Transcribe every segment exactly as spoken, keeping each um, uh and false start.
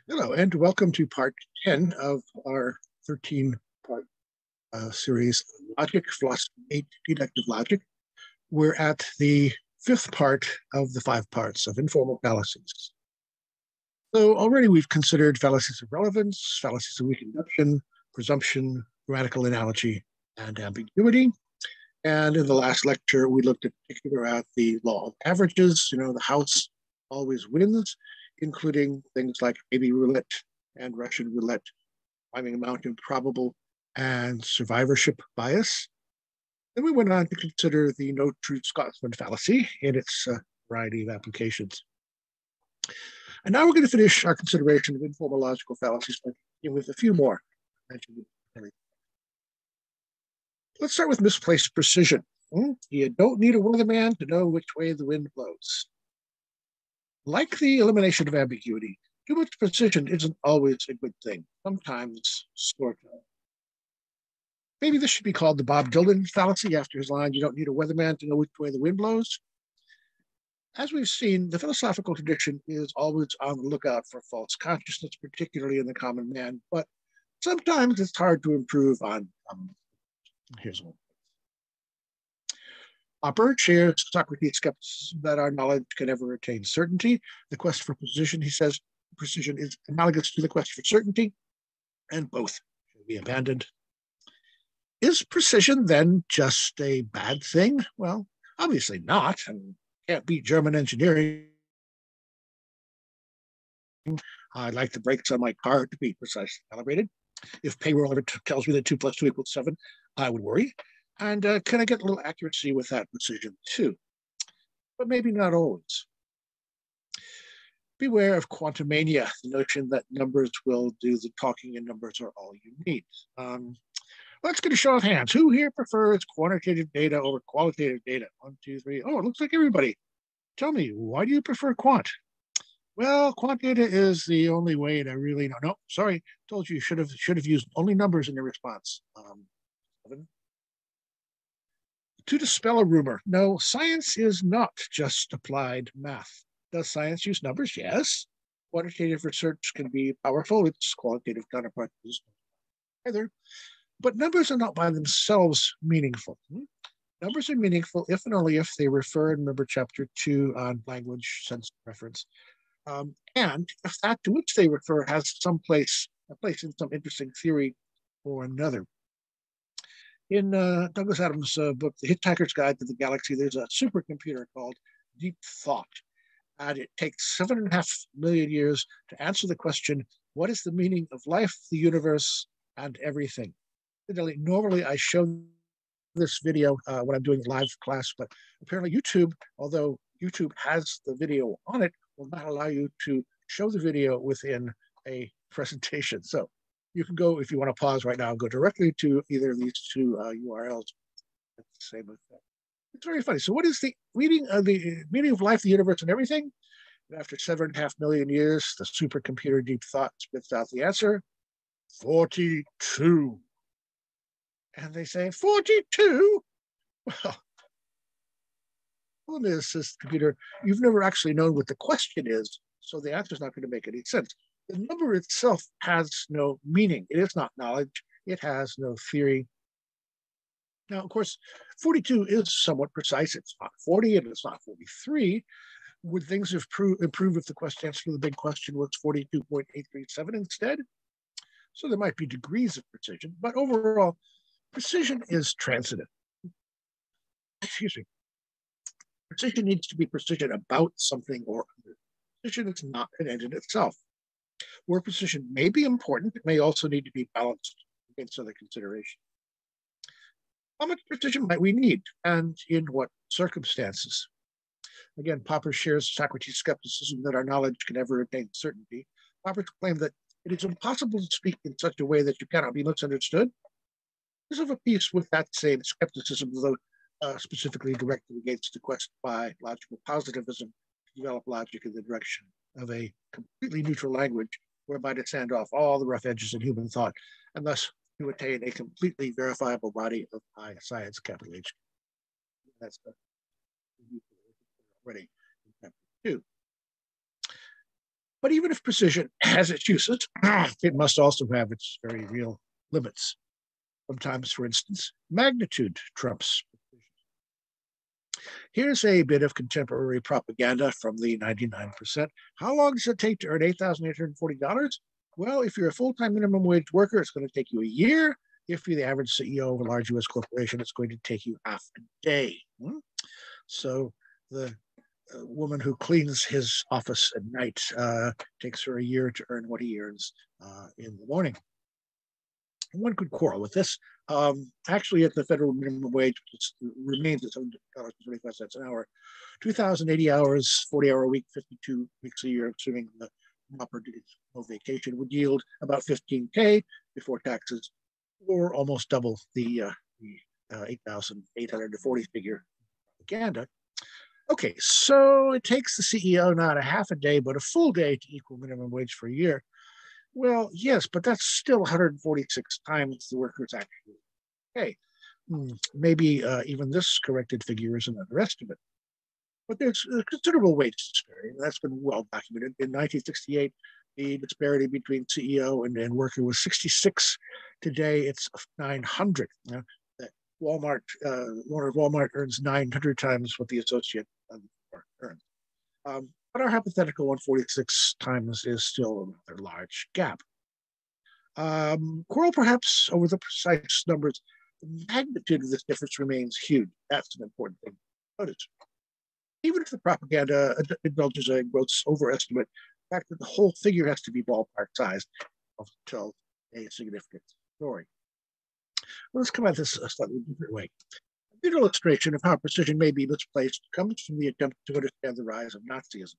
Hello, and welcome to part ten of our thirteen-part uh, series, Logic, Philosophy, Deductive Logic. We're at the fifth part of the five parts of Informal Fallacies. So already we've considered fallacies of relevance, fallacies of weak induction, presumption, grammatical analogy, and ambiguity. And in the last lecture, we looked at particular at the law of averages. You know, the house always wins, including things like baby roulette and Russian roulette, climbing a mountain probable, and survivorship bias. Then we went on to consider the no true Scotsman fallacy in its uh, variety of applications. And now we're going to finish our consideration of informal logical fallacies by beginning with a few more. Let's start with misplaced precision. You don't need a weatherman to know which way the wind blows. Like the elimination of ambiguity, too much precision isn't always a good thing. Sometimes sort of. Maybe this should be called the Bob Dylan fallacy after his line, "You don't need a weatherman to know which way the wind blows." As we've seen, the philosophical tradition is always on the lookout for false consciousness, particularly in the common man, but sometimes it's hard to improve on. Um, here's one. Popper shares Socrates' skepticism that our knowledge can never attain certainty. The quest for precision, he says, precision is analogous to the quest for certainty, and both should be abandoned. Is precision then just a bad thing? Well, obviously not. I mean, can't beat German engineering. I'd like the brakes on my car to be precisely calibrated. If payroll ever tells me that two plus two equals seven, I would worry. And uh, can I get a little accuracy with that precision too? But maybe not always. Beware of quantomania, the notion that numbers will do the talking and numbers are all you need. Um, let's get a show of hands. Who here prefers quantitative data over qualitative data? One, two, three. Oh, it looks like everybody. Tell me, why do you prefer quant? Well, quant data is the only way to really know. No, sorry, told you you should have should have used only numbers in your response. Um, To dispel a rumor, no, science is not just applied math. Does science use numbers? Yes. Quantitative research can be powerful. Its qualitative counterpart is either. But numbers are not by themselves meaningful. Numbers are meaningful if and only if they refer, remember chapter two on language, sense, reference, um, and if that to which they refer has some place, a place in some interesting theory or another. In uh, Douglas Adams' uh, book, The Hitchhiker's Guide to the Galaxy, there's a supercomputer called Deep Thought. And it takes seven and a half million years to answer the question, what is the meaning of life, the universe, and everything? Normally, I show this video uh, when I'm doing live class, but apparently YouTube, although YouTube has the video on it, will not allow you to show the video within a presentation. So you can go, if you want to pause right now, and go directly to either of these two uh, U R Ls. It's the same effect. It's very funny. So what is the meaning of the meaning of life, the universe, and everything? And after seven and a half million years, the supercomputer Deep Thought spits out the answer, forty-two. And they say, forty-two? Well, problem is, says the computer, you've never actually known what the question is, so the answer is not going to make any sense. The number itself has no meaning. It is not knowledge. It has no theory. Now, of course, forty-two is somewhat precise. It's not forty and it's not forty-three. Would things have improved if the question answer to the big question was forty-two point eight three seven instead? So there might be degrees of precision, but overall, precision is transitive. Excuse me. Precision needs to be precision about something or other. Precision is not an end in itself. Where precision may be important, it may also need to be balanced against other considerations. How much precision might we need, and in what circumstances? Again, Popper shares Socrates' skepticism that our knowledge can never attain certainty. Popper claimed that it is impossible to speak in such a way that you cannot be misunderstood. This is of a piece with that same skepticism, though uh, specifically directed against the quest by logical positivism to develop logic in the direction of a completely neutral language, whereby to sand off all the rough edges in human thought, and thus to attain a completely verifiable body of high science, capital H. That's the already in chapter two. But even if precision has its uses, it must also have its very real limits. Sometimes, for instance, magnitude trumps. Here's a bit of contemporary propaganda from the ninety-nine percent. How long does it take to earn eight thousand eight hundred forty dollars? Well, if you're a full-time minimum wage worker, it's going to take you a year. If you're the average C E O of a large U S corporation, it's going to take you half a day. Hmm? So the uh, woman who cleans his office at night uh, takes her a year to earn what he earns uh, in the morning. One could quarrel with this. Um, actually, at the federal minimum wage, it remains at seven dollars and twenty-five cents an hour. two thousand eighty hours, forty hour a week, fifty-two weeks a year, assuming the proper no vacation, would yield about fifteen K before taxes, or almost double the, uh, the uh, eight thousand eight hundred forty figure propaganda. Okay, so it takes the C E O not a half a day, but a full day to equal minimum wage for a year. Well, yes, but that's still one hundred forty-six times the workers actually pay. Hmm, maybe uh, even this corrected figure is an underestimate. But there's a considerable wage disparity. That's been well documented. In nineteen sixty-eight, the disparity between C E O and, and worker was sixty-six. Today, it's nine hundred. You know, Walmart, uh, owner of Walmart earns nine hundred times what the associate earns. Um, but our hypothetical one hundred forty-six times is still a rather large gap. Um, quarrel perhaps over the precise numbers. The magnitude of this difference remains huge. That's an important thing to notice. Even if the propaganda indulges a gross overestimate, the fact that the whole figure has to be ballpark sized will tell a significant story. Well, let's come at this a slightly different way. A good illustration of how precision may be misplaced comes from the attempt to understand the rise of Nazism.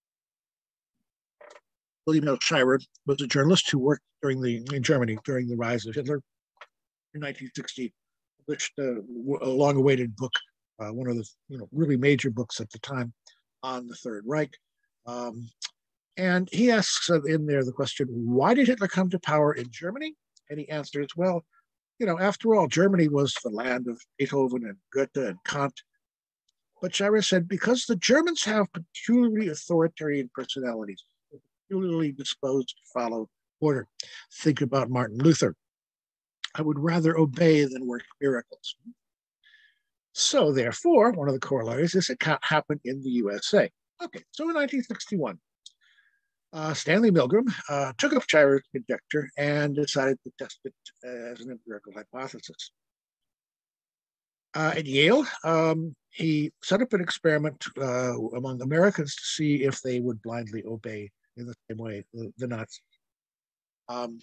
William L. Shirer was a journalist who worked during the in Germany during the rise of Hitler. In nineteen sixty, published a, a long-awaited book, uh, one of the you know really major books at the time on the Third Reich. Um, and he asks in there the question, why did Hitler come to power in Germany? And he answers, well, you know, after all, Germany was the land of Beethoven and Goethe and Kant. But Shirer said, because the Germans have peculiarly authoritarian personalities, peculiarly disposed to follow order. Think about Martin Luther. I would rather obey than work miracles. So therefore, one of the corollaries is it can't happen in the U S A. Okay, so in nineteen sixty-one, uh, Stanley Milgram uh, took up Shirer's conjecture and decided to test it as an empirical hypothesis. Uh, at Yale, um, he set up an experiment uh, among Americans to see if they would blindly obey in the same way the, the Nazis. Um,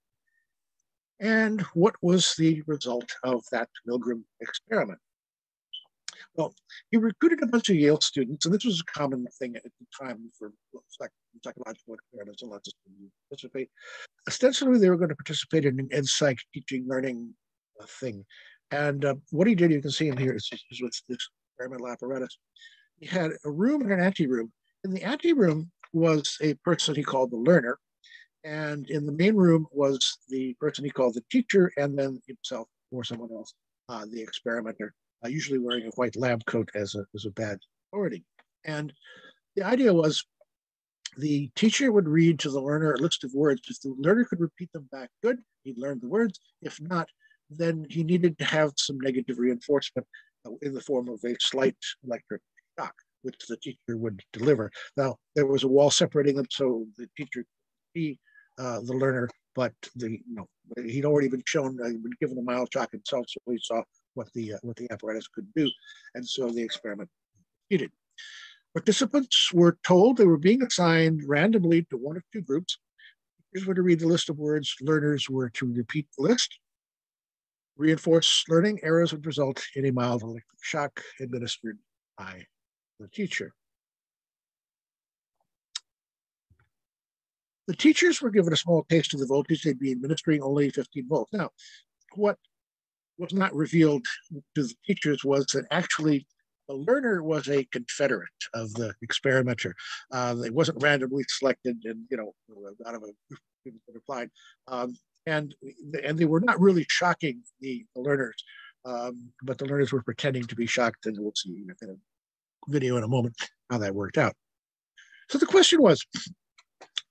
and what was the result of that Milgram experiment? Well, he recruited a bunch of Yale students, and this was a common thing at the time for psychological experiments and lots of students participate. Ostensibly, they were going to participate in an ed psych teaching, learning uh, thing. And uh, what he did, you can see in here, is, is with this experimental apparatus. He had a room and an anteroom. In the anteroom was a person he called the learner, and in the main room was the person he called the teacher, and then himself or someone else, uh, the experimenter, uh, usually wearing a white lab coat as a, as a badge of authority. And the idea was the teacher would read to the learner a list of words. If the learner could repeat them back, good, he'd learn the words. If not, then he needed to have some negative reinforcement in the form of a slight electric shock, which the teacher would deliver. Now, there was a wall separating them, so the teacher could see uh, the learner, but the you know he'd already been shown, uh, been given a mild shock himself, so he saw what the uh, what the apparatus could do, and so the experiment proceeded. Participants were told they were being assigned randomly to one of two groups. Teachers were to read the list of words, learners were to repeat the list. Reinforced learning errors would result in a mild electric shock administered by the teacher. The teachers were given a small taste of the voltage. They'd be administering only fifteen volts. Now, what was not revealed to the teachers was that actually the learner was a confederate of the experimenter. Uh, it wasn't randomly selected and, you know, out of a group of students that applied. Um, and, and they were not really shocking the, the learners, um, but the learners were pretending to be shocked, and we'll see in a video in a moment how that worked out. So the question was,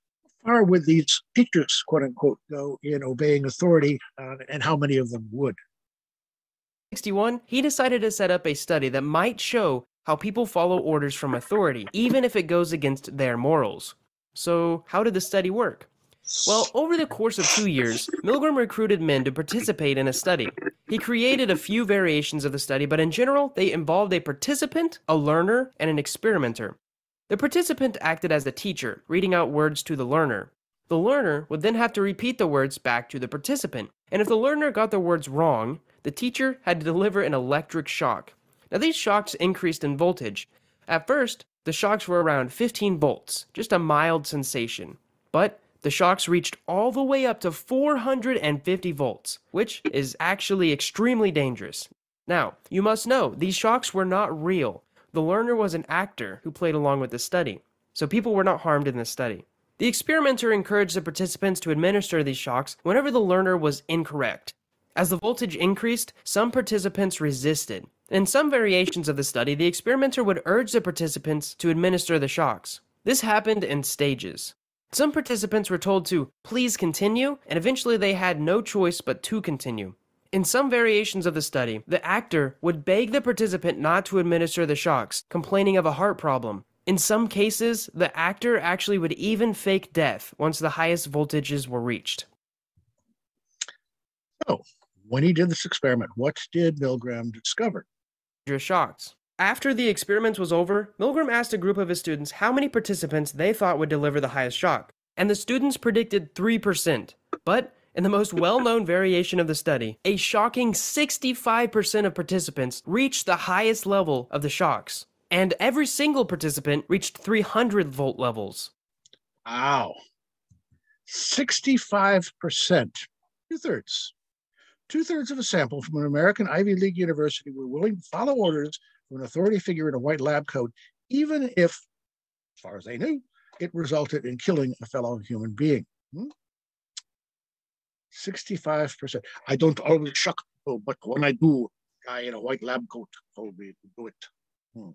far would these teachers, quote unquote, go in obeying authority, uh, and how many of them would? sixty-one, he decided to set up a study that might show how people follow orders from authority, even if it goes against their morals. So, how did the study work? Well, over the course of two years, Milgram recruited men to participate in a study. He created a few variations of the study, but in general, they involved a participant, a learner, and an experimenter. The participant acted as the teacher, reading out words to the learner. The learner would then have to repeat the words back to the participant, and if the learner got the words wrong, the teacher had to deliver an electric shock. Now, these shocks increased in voltage. At first, the shocks were around fifteen volts, just a mild sensation. But the shocks reached all the way up to four hundred fifty volts, which is actually extremely dangerous. Now, you must know, these shocks were not real. The learner was an actor who played along with the study, so people were not harmed in this study. The experimenter encouraged the participants to administer these shocks whenever the learner was incorrect. As the voltage increased, some participants resisted. In some variations of the study, the experimenter would urge the participants to administer the shocks. This happened in stages. Some participants were told to please continue, and eventually they had no choice but to continue. In some variations of the study, the actor would beg the participant not to administer the shocks, complaining of a heart problem. In some cases, the actor actually would even fake death once the highest voltages were reached. So, when he did this experiment, what did Milgram discover? Shocks. After the experiment was over, Milgram asked a group of his students how many participants they thought would deliver the highest shock, and the students predicted three percent. But in the most well-known variation of the study, a shocking sixty-five percent of participants reached the highest level of the shocks, and every single participant reached three hundred volt levels. Wow. sixty-five percent. Two-thirds. Two-thirds of a sample from an American Ivy League university were willing to follow orders from an authority figure in a white lab coat, even if, as far as they knew, it resulted in killing a fellow human being. Hmm? sixty-five percent. I don't always shock people, but when I do, a guy in a white lab coat told me to do it. Hmm.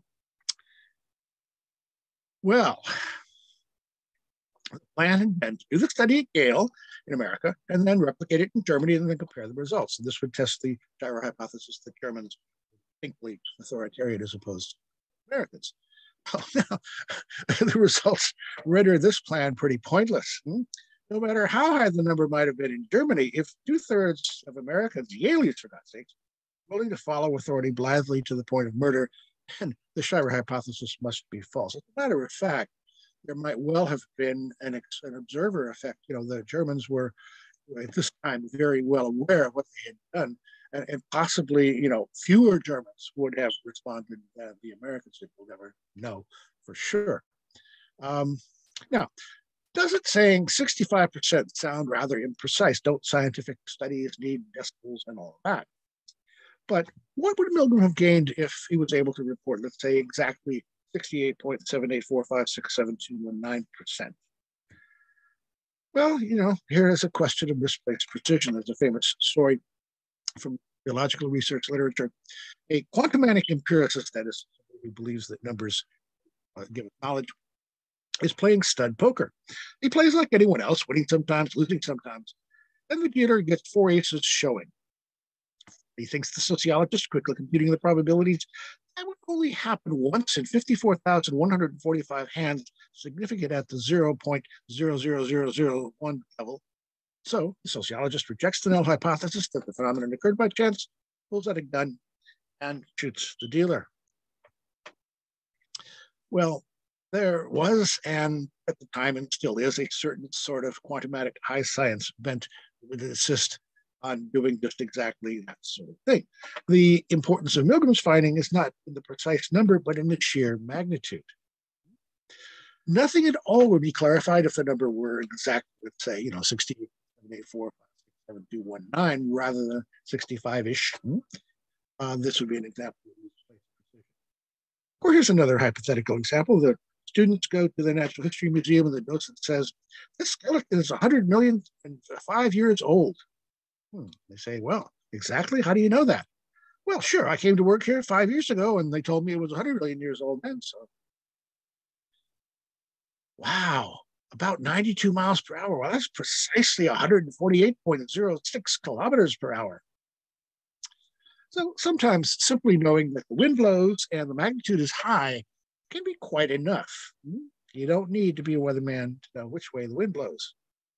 Well, the plan had been to do the study at Yale in America and then replicate it in Germany and then compare the results. And this would test the gyro hypothesis that Germans are distinctly authoritarian as opposed to Americans. Well, now, the results render this plan pretty pointless. Hmm? No matter how high the number might have been in Germany, if two-thirds of Americans, Yaleans for God's sakes, willing to follow authority blithely to the point of murder, then the gyro hypothesis must be false. As a matter of fact, there might well have been an, an observer effect. You know, the Germans were at this time very well aware of what they had done, and, and possibly, you know, fewer Germans would have responded than the Americans did. We'll never know for sure. Um, now, doesn't saying sixty-five percent sound rather imprecise? Don't scientific studies need decibels and all of that? But what would Milgram have gained if he was able to report, let's say, exactly sixty-eight point seven eight four five six seven two one nine percent? Well, you know, here is a question of misplaced precision. There's a famous story from theological research literature. A quantumanic empiricist, that is, who believes that numbers uh, give us knowledge, is playing stud poker. He plays like anyone else, winning sometimes, losing sometimes. Then the dealer gets four aces showing. He thinks the sociologist, quickly computing the probabilities, that would only happen once in fifty-four thousand one hundred forty-five hands, significant at the zero point zero zero zero zero one level. So the sociologist rejects the null hypothesis that the phenomenon occurred by chance, pulls out a gun, and shoots the dealer. Well, there was, and at the time and still is, a certain sort of quantumatic high science bent that would insist on doing just exactly that sort of thing. The importance of Milgram's finding is not in the precise number, but in the sheer magnitude. Nothing at all would be clarified if the number were exact, let's say, you know, sixty-eight, seven, eight, four, five, six, seven, two, one, nine, rather than sixty-five-ish. Uh, this would be an example of misplaced precision. Or here's another hypothetical example. The students go to the Natural History Museum and the docent says, this skeleton is one hundred million and five years old. Hmm. They say, well, exactly? How do you know that? Well, sure, I came to work here five years ago and they told me it was one hundred million years old then. So, wow, about ninety-two miles per hour. Well, that's precisely one hundred forty-eight point zero six kilometers per hour. So sometimes simply knowing that the wind blows and the magnitude is high can be quite enough. You don't need to be a weatherman to know which way the wind blows.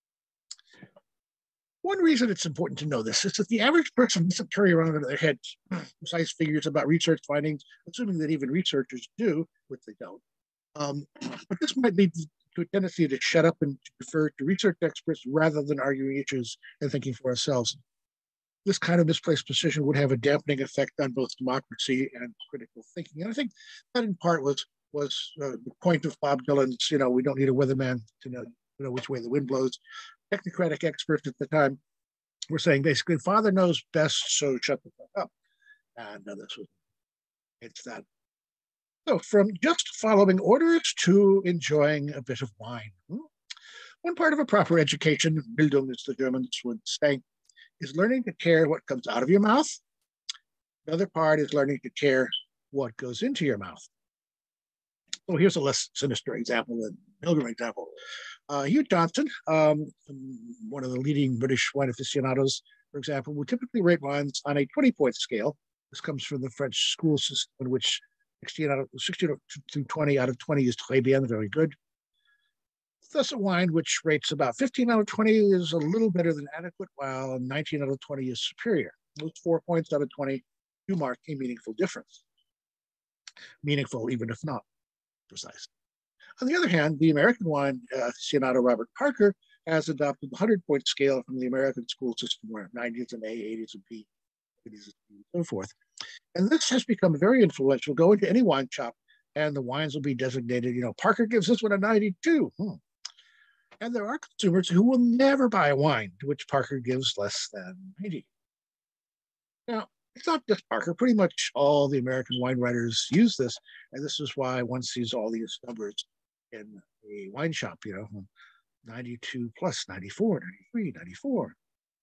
One reason it's important to know this is that the average person doesn't carry around in their head precise figures about research findings, assuming that even researchers do, which they don't. Um, but this might lead to a tendency to shut up and to defer to research experts rather than arguing issues and thinking for ourselves. This kind of misplaced precision would have a dampening effect on both democracy and critical thinking. And I think that in part was was uh, the point of Bob Dylan's, you know, we don't need a weatherman to know, to know which way the wind blows. Technocratic experts at the time were saying basically, Father knows best, so shut the fuck up. And uh, this was, it's that. So from just following orders to enjoying a bit of wine. Hmm? One part of a proper education, Bildung as the Germans would say, is learning to care what comes out of your mouth. Another part is learning to care what goes into your mouth. So here's a less sinister example, the Milgram example. Uh, Hugh Johnson, um, one of the leading British wine aficionados, for example, would typically rate wines on a twenty-point scale. This comes from the French school system, in which sixteen, out of, sixteen to twenty out of twenty is très bien, very good. Thus, a wine which rates about fifteen out of twenty is a little better than adequate, while nineteen out of twenty is superior. Those four points out of twenty do mark a meaningful difference. Meaningful, even if not precise. On the other hand, the American wine uh, aficionado Robert Parker has adopted the hundred-point scale from the American school system, where ninety is an A, eighty is a B, eighty is a B, and so forth. And this has become very influential. Go into any wine shop, and the wines will be designated, you know, Parker gives this one a ninety-two. Hmm. And there are consumers who will never buy a wine to which Parker gives less than ninety. Now, it's not just Parker. Pretty much all the American wine writers use this, and this is why one sees all these numbers in a wine shop, you know, ninety-two plus ninety-four, ninety-three, ninety-four.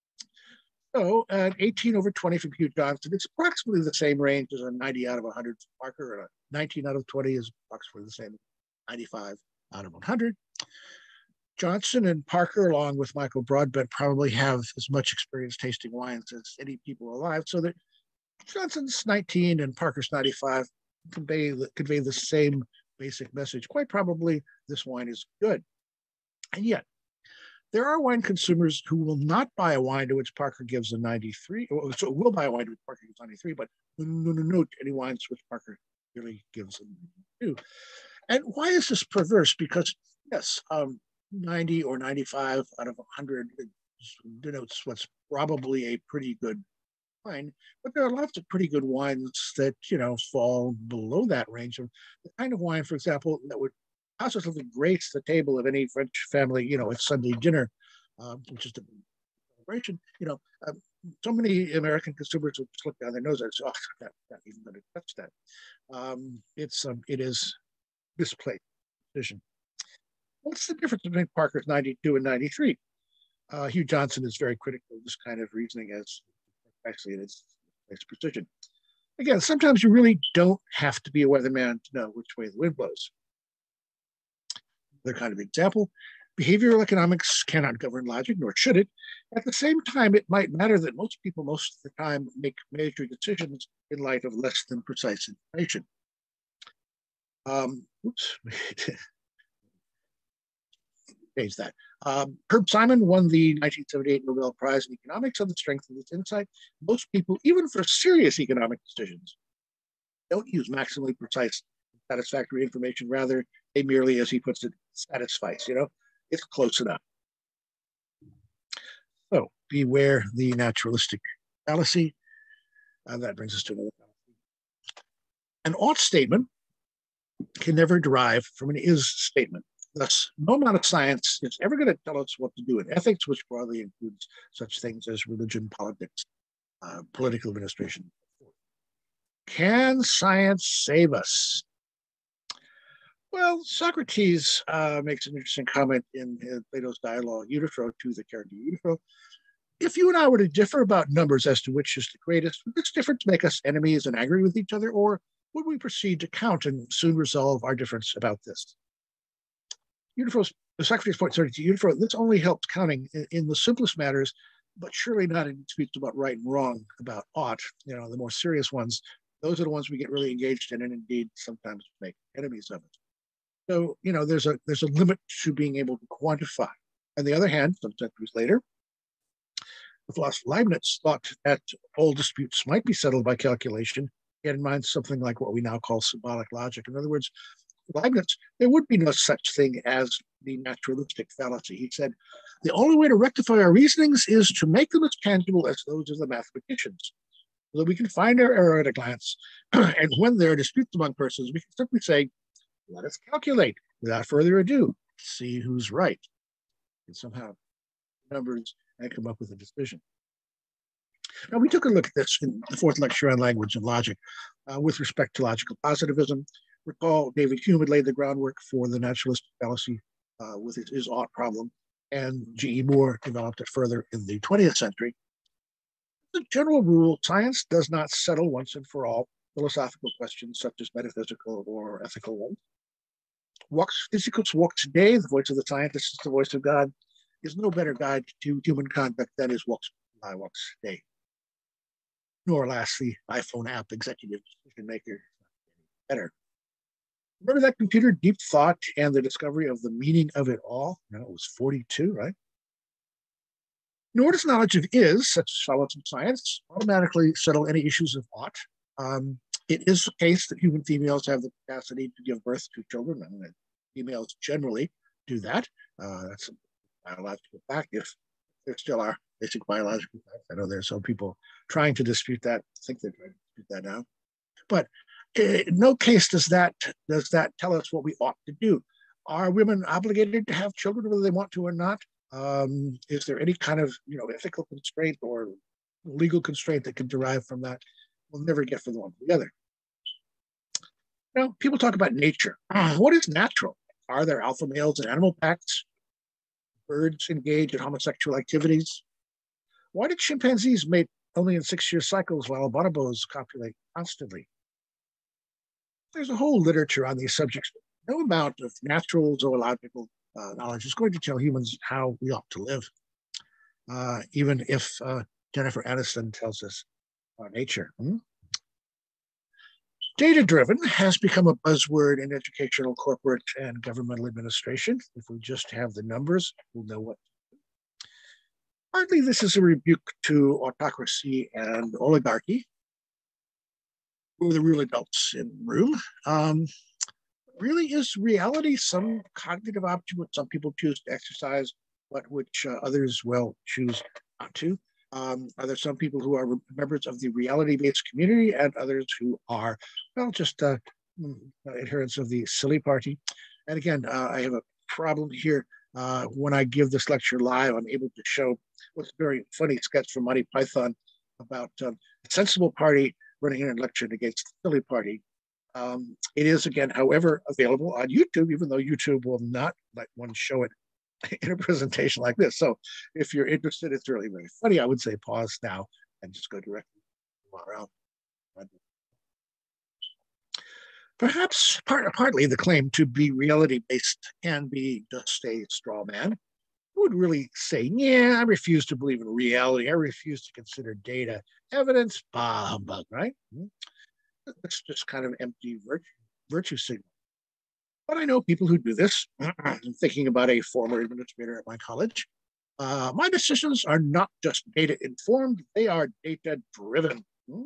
So at eighteen over twenty for Hugh Johnson, it's approximately the same range as a ninety out of one hundred for Parker, and a nineteen out of twenty is approximately the same as ninety-five out of one hundred. Johnson and Parker, along with Michael Broadbent, probably have as much experience tasting wines as any people alive, so that Johnson's nineteen and Parker's ninety-five convey, convey the same basic message. Quite probably, this wine is good. And yet, there are wine consumers who will not buy a wine to which Parker gives a ninety-three, or so will buy a wine to which Parker gives ninety-three, but no, no, no, to any wines to which Parker really gives a ninety-two. And why is this perverse? Because, yes, um, ninety or ninety-five out of one hundred denotes what's probably a pretty good wine, but there are lots of pretty good wines that, you know, fall below that range. Of the kind of wine, for example, that would positively grace the table of any French family, you know, at Sunday dinner, uh, which is the celebration. You know, um, so many American consumers would just look down their nose and say, "Oh, I'm not, not even going to touch that." Um, it's um, it is misplaced decision. What's the difference between Parker's ninety-two and ninety-three? Uh, Hugh Johnson is very critical of this kind of reasoning as actually it is its precision. Again, sometimes you really don't have to be a weatherman to know which way the wind blows. Another kind of example, behavioral economics cannot govern logic, nor should it. At the same time, it might matter that most people most of the time make major decisions in light of less than precise information. Um, oops. Change that. Um, Herb Simon won the nineteen seventy-eight Nobel Prize in Economics on the strength of this insight. Most people, even for serious economic decisions, don't use maximally precise, satisfactory information. Rather, they merely, as he puts it, satisfice. You know, it's close enough. So beware the naturalistic fallacy. And that brings us to another fallacy. An ought statement can never derive from an is statement. Thus, no amount of science is ever going to tell us what to do in ethics, which broadly includes such things as religion, politics, uh, political administration. Can science save us? Well, Socrates uh, makes an interesting comment in his, Plato's dialogue, Euthyphro, to the character Euthyphro. If you and I were to differ about numbers as to which is the greatest, would this difference make us enemies and angry with each other, or would we proceed to count and soon resolve our difference about this? Euthyphro's The Socrates point thirty-two, this only helps counting in, in the simplest matters, but surely not in disputes about right and wrong, about ought. You know, the more serious ones, those are the ones we get really engaged in, and indeed sometimes make enemies of it. So, you know, there's a there's a limit to being able to quantify. On the other hand, some centuries later, the philosopher Leibniz thought that all disputes might be settled by calculation. He had in mind something like what we now call symbolic logic. In other words, Leibniz, there would be no such thing as the naturalistic fallacy. He said, the only way to rectify our reasonings is to make them as tangible as those of the mathematicians, so that we can find our error at a glance. And when there are disputes among persons, we can simply say, let us calculate without further ado, see who's right. And somehow numbers and come up with a decision. Now, we took a look at this in the fourth lecture on language and logic uh, with respect to logical positivism. Recall, David Hume had laid the groundwork for the naturalistic fallacy uh, with his, his ought problem, and G E Moore developed it further in the twentieth century. As a general rule, science does not settle once and for all philosophical questions such as metaphysical or ethical ones. Walks, physicals walk today, the voice of the scientist is the voice of God, is no better guide to human conduct than his walks, I walks today. Nor, alas, the iPhone app executive decision maker better. Remember that computer, deep thought, and the discovery of the meaning of it all? No, it was forty-two, right? Nor does knowledge of is, such as follows in science, automatically settle any issues of ought. Um, it is the case that human females have the capacity to give birth to children, and that females generally do that. Uh, that's a biological fact, if there still are basic biological facts. I know there are some people trying to dispute that, I think they're trying to dispute that now. But in no case does that does that tell us what we ought to do. Are women obligated to have children whether they want to or not? Um, is there any kind of you know ethical constraint or legal constraint that can derive from that? We'll never get from the one to the other. Now, people talk about nature. What is natural? Are there alpha males in animal packs? Birds engage in homosexual activities? Why did chimpanzees mate only in six-year cycles while bonobos copulate constantly? There's a whole literature on these subjects. No amount of natural zoological uh, knowledge is going to tell humans how we ought to live, uh, even if uh, Jennifer Aniston tells us our nature. Hmm? Data-driven has become a buzzword in educational, corporate, and governmental administration. If we just have the numbers, we'll know what. Partly this is a rebuke to autocracy and oligarchy, who are the real adults in the room. Um, really, is reality some cognitive option which some people choose to exercise, but which uh, others, well, choose not to? Um, are there some people who are members of the reality-based community and others who are, well, just uh, adherents of the silly party? And again, uh, I have a problem here. Uh, when I give this lecture live, I'm able to show what's a very funny sketch from Monty Python about um, a sensible party running an election against the silly party. Um, it is, again, however, available on YouTube, even though YouTube will not let one show it in a presentation like this. So if you're interested, it's really, really funny. I would say pause now and just go directly around. Perhaps part, partly the claim to be reality-based can be just a straw man who would really say, yeah, I refuse to believe in reality. I refuse to consider data evidence. Bah, humbug, right? It's just kind of empty virtue, virtue signal. But I know people who do this. I'm thinking about a former administrator at my college. Uh, my decisions are not just data informed, they are data driven.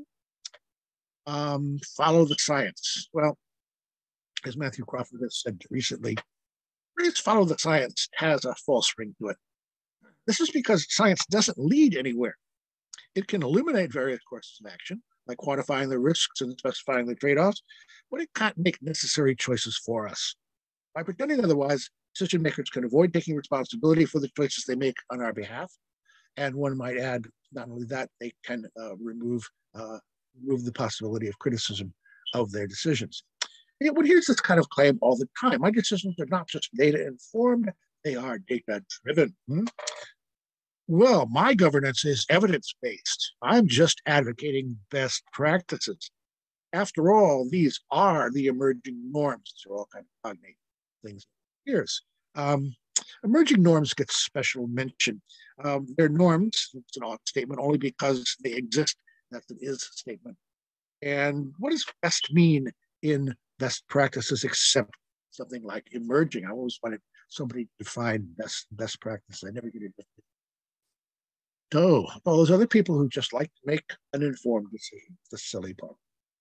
Um, follow the science. Well, as Matthew Crawford has said recently, phrase follow the science has a false ring to it. This is because science doesn't lead anywhere. It can illuminate various courses of action, like quantifying the risks and specifying the trade-offs, but it can't make necessary choices for us. By pretending otherwise, decision makers can avoid taking responsibility for the choices they make on our behalf. And one might add, not only that, they can uh, remove, uh, remove the possibility of criticism of their decisions. And yet, one hears this kind of claim all the time. My decisions are not just data informed, they are data driven. Hmm? Well, my governance is evidence-based. I'm just advocating best practices. After all, these are the emerging norms. These are all kind of cognate things. Here's, um, Emerging norms get special mention. Um, they're norms, it's an ought statement, only because they exist. That's an is statement. And what does best mean in best practices except something like emerging? I always wanted somebody to define best best practice. I never get it. So, all those other people who just like to make an informed decision, the silly part.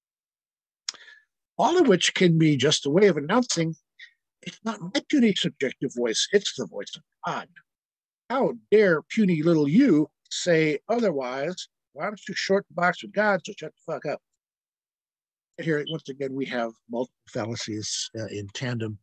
All of which can be just a way of announcing it's not my puny subjective voice, it's the voice of God. How dare puny little you say otherwise? Why don't you short the box with God, so shut the fuck up. And here, once again, we have multiple fallacies uh, in tandem.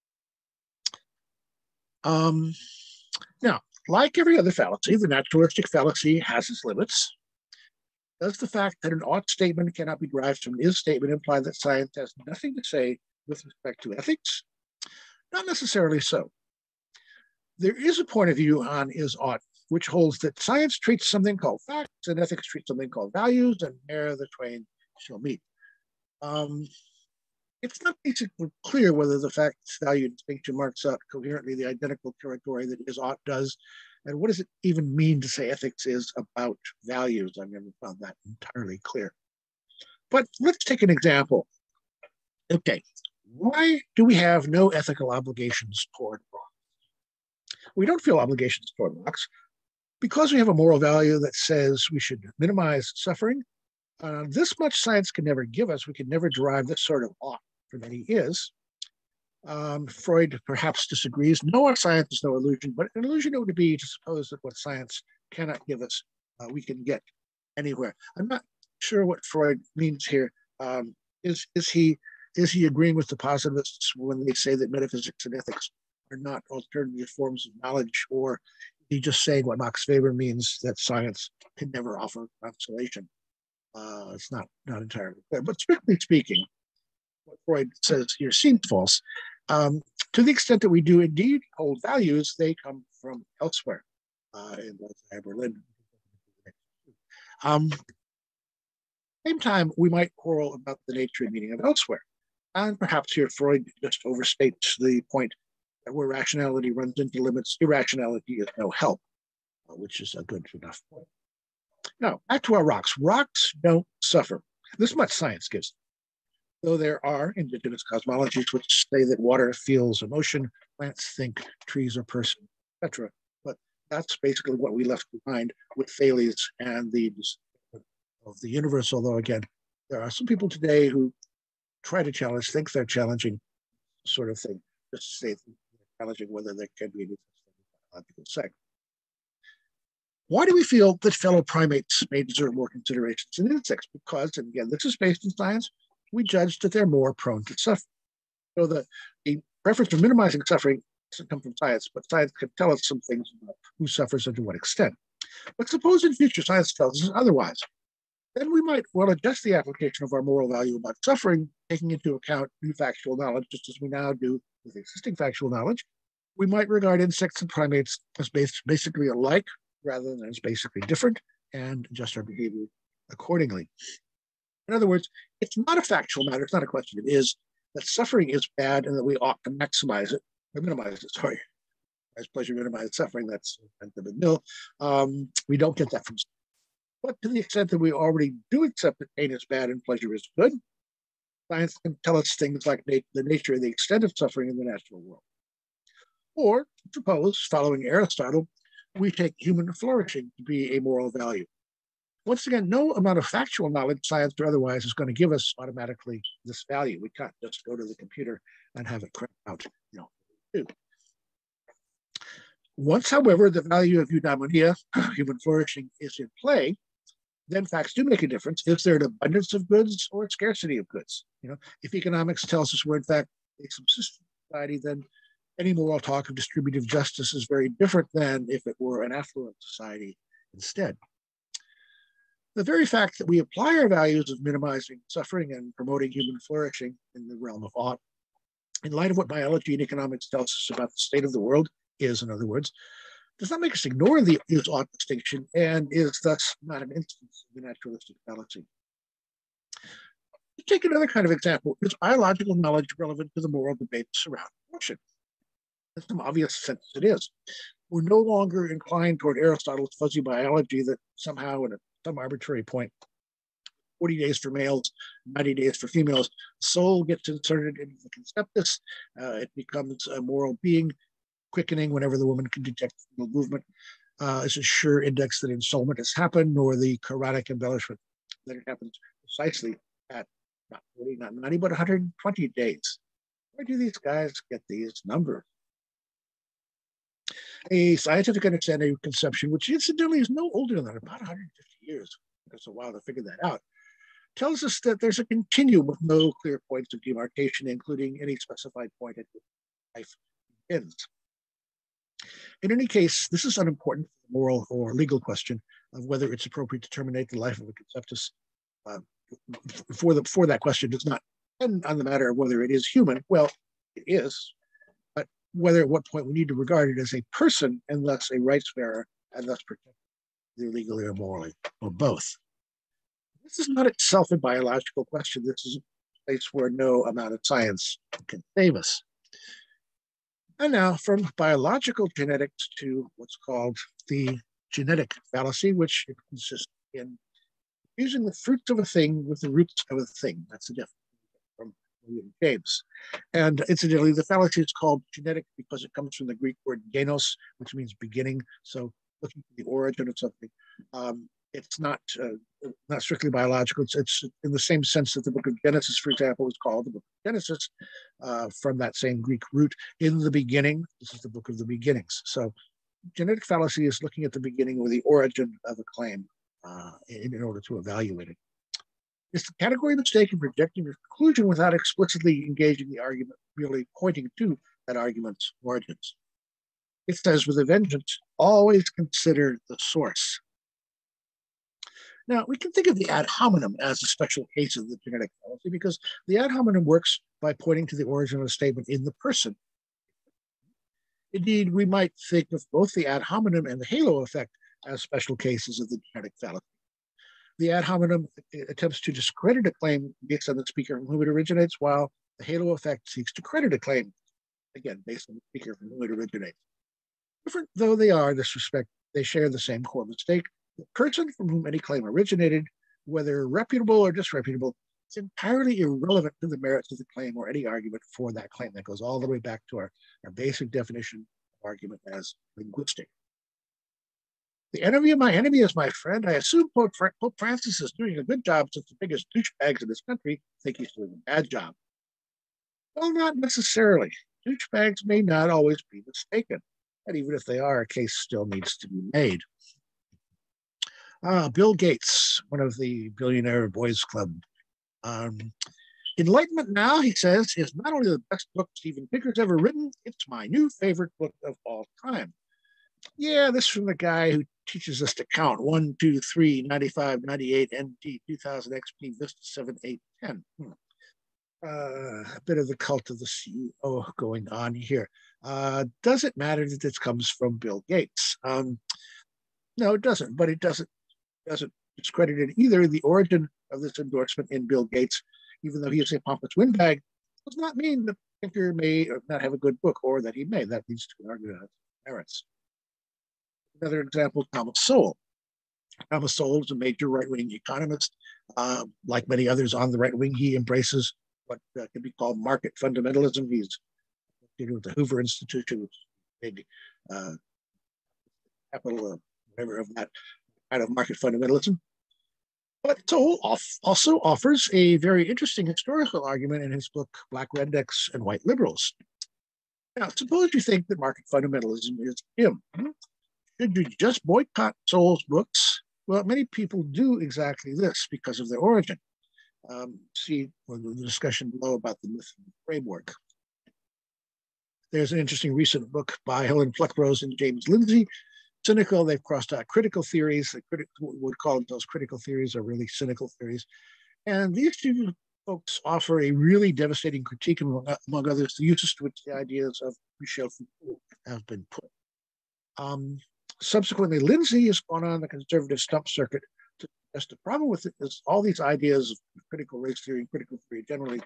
Um, now, like every other fallacy, the naturalistic fallacy has its limits. Does the fact that an ought statement cannot be derived from an is statement imply that science has nothing to say with respect to ethics? Not necessarily so. There is a point of view on is ought, which holds that science treats something called facts and ethics treats something called values, and there the twain shall meet. Um, it's not basically clear whether the facts value distinction marks out coherently the identical territory that is ought does, and what does it even mean to say ethics is about values? I've never found that entirely clear. But let's take an example. Okay, why do we have no ethical obligations toward rocks? We don't feel obligations toward rocks because we have a moral value that says we should minimize suffering. Uh, this much science can never give us. We can never derive this sort of ought from any is. Um, Freud perhaps disagrees. No, our science is no illusion, but an illusion it would be to suppose that what science cannot give us, uh, we can get anywhere. I'm not sure what Freud means here. Um, is is he is he agreeing with the positivists when they say that metaphysics and ethics are not alternative forms of knowledge, or is he just saying what Max Weber means, that science can never offer consolation? Uh, it's not not entirely clear. But strictly speaking, what Freud says here seems false. Um, to the extent that we do indeed hold values, they come from elsewhere uh, in Berlin. Um, same time, we might quarrel about the nature and meaning of elsewhere. And perhaps here Freud just overstates the point that where rationality runs into limits, irrationality is no help, uh, which is a good enough point. Now, back to our rocks. Rocks don't suffer. This much science gives. Though there are indigenous cosmologies which say that water feels emotion, plants think, trees are person, et cetera. But that's basically what we left behind with Thales and the of the universe. Although again, there are some people today who try to challenge, think they're challenging sort of thing, just to say they're challenging whether there can be any biological sex. Why do we feel that fellow primates may deserve more considerations than insects? Because, and again, this is based in science, we judge that they're more prone to suffering. So the, the preference for minimizing suffering doesn't come from science, but science can tell us some things about who suffers and to what extent. But suppose in future science tells us otherwise. Then we might well adjust the application of our moral value about suffering, taking into account new factual knowledge, just as we now do with existing factual knowledge. We might regard insects and primates as basically alike rather than as basically different, and adjust our behavior accordingly. In other words, it's not a factual matter, it's not a question, it is that suffering is bad and that we ought to maximize it, or minimize it, sorry. As pleasure minimize suffering, that's the mill. Um, we don't get that from science. But to the extent that we already do accept that pain is bad and pleasure is good, science can tell us things like the nature and the extent of suffering in the natural world. Or, suppose, following Aristotle, we take human flourishing to be a moral value. Once again, no amount of factual knowledge, science or otherwise, is going to give us automatically this value. We can't just go to the computer and have it print out, you know. Once, however, the value of eudaimonia, human flourishing, is in play, then facts do make a difference. Is there an abundance of goods or a scarcity of goods? You know, if economics tells us we're in fact a subsistence society, then any moral talk of distributive justice is very different than if it were an affluent society instead. The very fact that we apply our values of minimizing suffering and promoting human flourishing in the realm of ought, in light of what biology and economics tells us about the state of the world is, in other words, does not make us ignore the is ought distinction and is thus not an instance of the naturalistic fallacy. To take another kind of example, is biological knowledge relevant to the moral debate surrounding abortion? In some obvious sense, it is. We're no longer inclined toward Aristotle's fuzzy biology that somehow, at some arbitrary point, forty days for males, ninety days for females, soul gets inserted into the conceptus. Uh, it becomes a moral being, quickening whenever the woman can detect movement. Uh, it's a sure index that ensoulment has happened, nor the Quranic embellishment that it happens precisely at not forty, not ninety, but one hundred twenty days. Where do these guys get these numbers? A scientific understanding of conception, which incidentally is no older than about one hundred fifty years, it took us a while to figure that out, tells us that there's a continuum with no clear points of demarcation, including any specified point at which life ends. In any case, this is unimportant for the moral or legal question of whether it's appropriate to terminate the life of a conceptus. Uh, for, the, for that question does not depend on the matter of whether it is human. Well, it is, but whether at what point we need to regard it as a person and thus a rights bearer and thus protect either legally or morally, or both. This is not itself a biological question. This is a place where no amount of science can save us. And now from biological genetics to what's called the genetic fallacy, which consists in using the fruits of a thing with the roots of a thing. That's the difference from William James. And incidentally, the fallacy is called genetic because it comes from the Greek word genos, which means beginning. So looking for the origin of something. Um, it's not uh, not strictly biological. It's, it's in the same sense that the book of Genesis, for example, is called the book of Genesis uh, from that same Greek root. In the beginning, this is the book of the beginnings. So genetic fallacy is looking at the beginning or the origin of a claim uh, in, in order to evaluate it. It's the category mistake in projecting a conclusion without explicitly engaging the argument, merely pointing to that argument's origins. It says with a vengeance, always consider the source. Now, we can think of the ad hominem as a special case of the genetic fallacy because the ad hominem works by pointing to the origin of a statement in the person. Indeed, we might think of both the ad hominem and the halo effect as special cases of the genetic fallacy. The ad hominem attempts to discredit a claim based on the speaker from whom it originates, while the halo effect seeks to credit a claim, again, based on the speaker from whom it originates. Different though they are in this respect, they share the same core mistake. The person from whom any claim originated, whether reputable or disreputable, is entirely irrelevant to the merits of the claim or any argument for that claim. That goes all the way back to our, our basic definition of argument as linguistic. The enemy of my enemy is my friend. I assume Pope, Pope Francis is doing a good job since the biggest douchebags in this country think he's doing a bad job. Well, not necessarily. Douchebags may not always be mistaken. And even if they are, a case still needs to be made. Uh, Bill Gates, one of the billionaire boys club. Um, Enlightenment Now, he says, is not only the best book Steven Pinker's ever written, it's my new favorite book of all time. Yeah, this is from the guy who teaches us to count one, two, three, ninety-five, ninety-eight, N T, two thousand X P, Vista, seven, eight, ten. Hmm. Uh, a bit of the cult of the C E O going on here. Uh, does it matter that this comes from Bill Gates? Um, no, it doesn't, but it doesn't doesn't discredit either. The origin of this endorsement in Bill Gates, even though he is a pompous windbag, does not mean that Pinker may not have a good book or that he may. That leads to an argument of merits. Another example, Thomas Sowell. Thomas Sowell is a major right-wing economist. Uh, like many others on the right wing, he embraces what uh, can be called market fundamentalism. He's dealing with the Hoover Institution, which is maybe uh, capital, uh, whatever of that kind of market fundamentalism. But Sowell also offers a very interesting historical argument in his book, Black Rednecks and White Liberals. Now, suppose you think that market fundamentalism is him. Should you just boycott Sowell's books? Well, many people do exactly this because of their origin. Um, see well, the discussion below about the myth framework. There's an interesting recent book by Helen Fleckrose and James Lindsay. Cynical, they've crossed out critical theories. The critic would call those critical theories are really cynical theories. And these two folks offer a really devastating critique, among, among others, the uses to which the ideas of Michel Foucault have been put. Um, subsequently, Lindsay has gone on the conservative stump circuit to suggest the problem with it is all these ideas of critical race theory and critical theory generally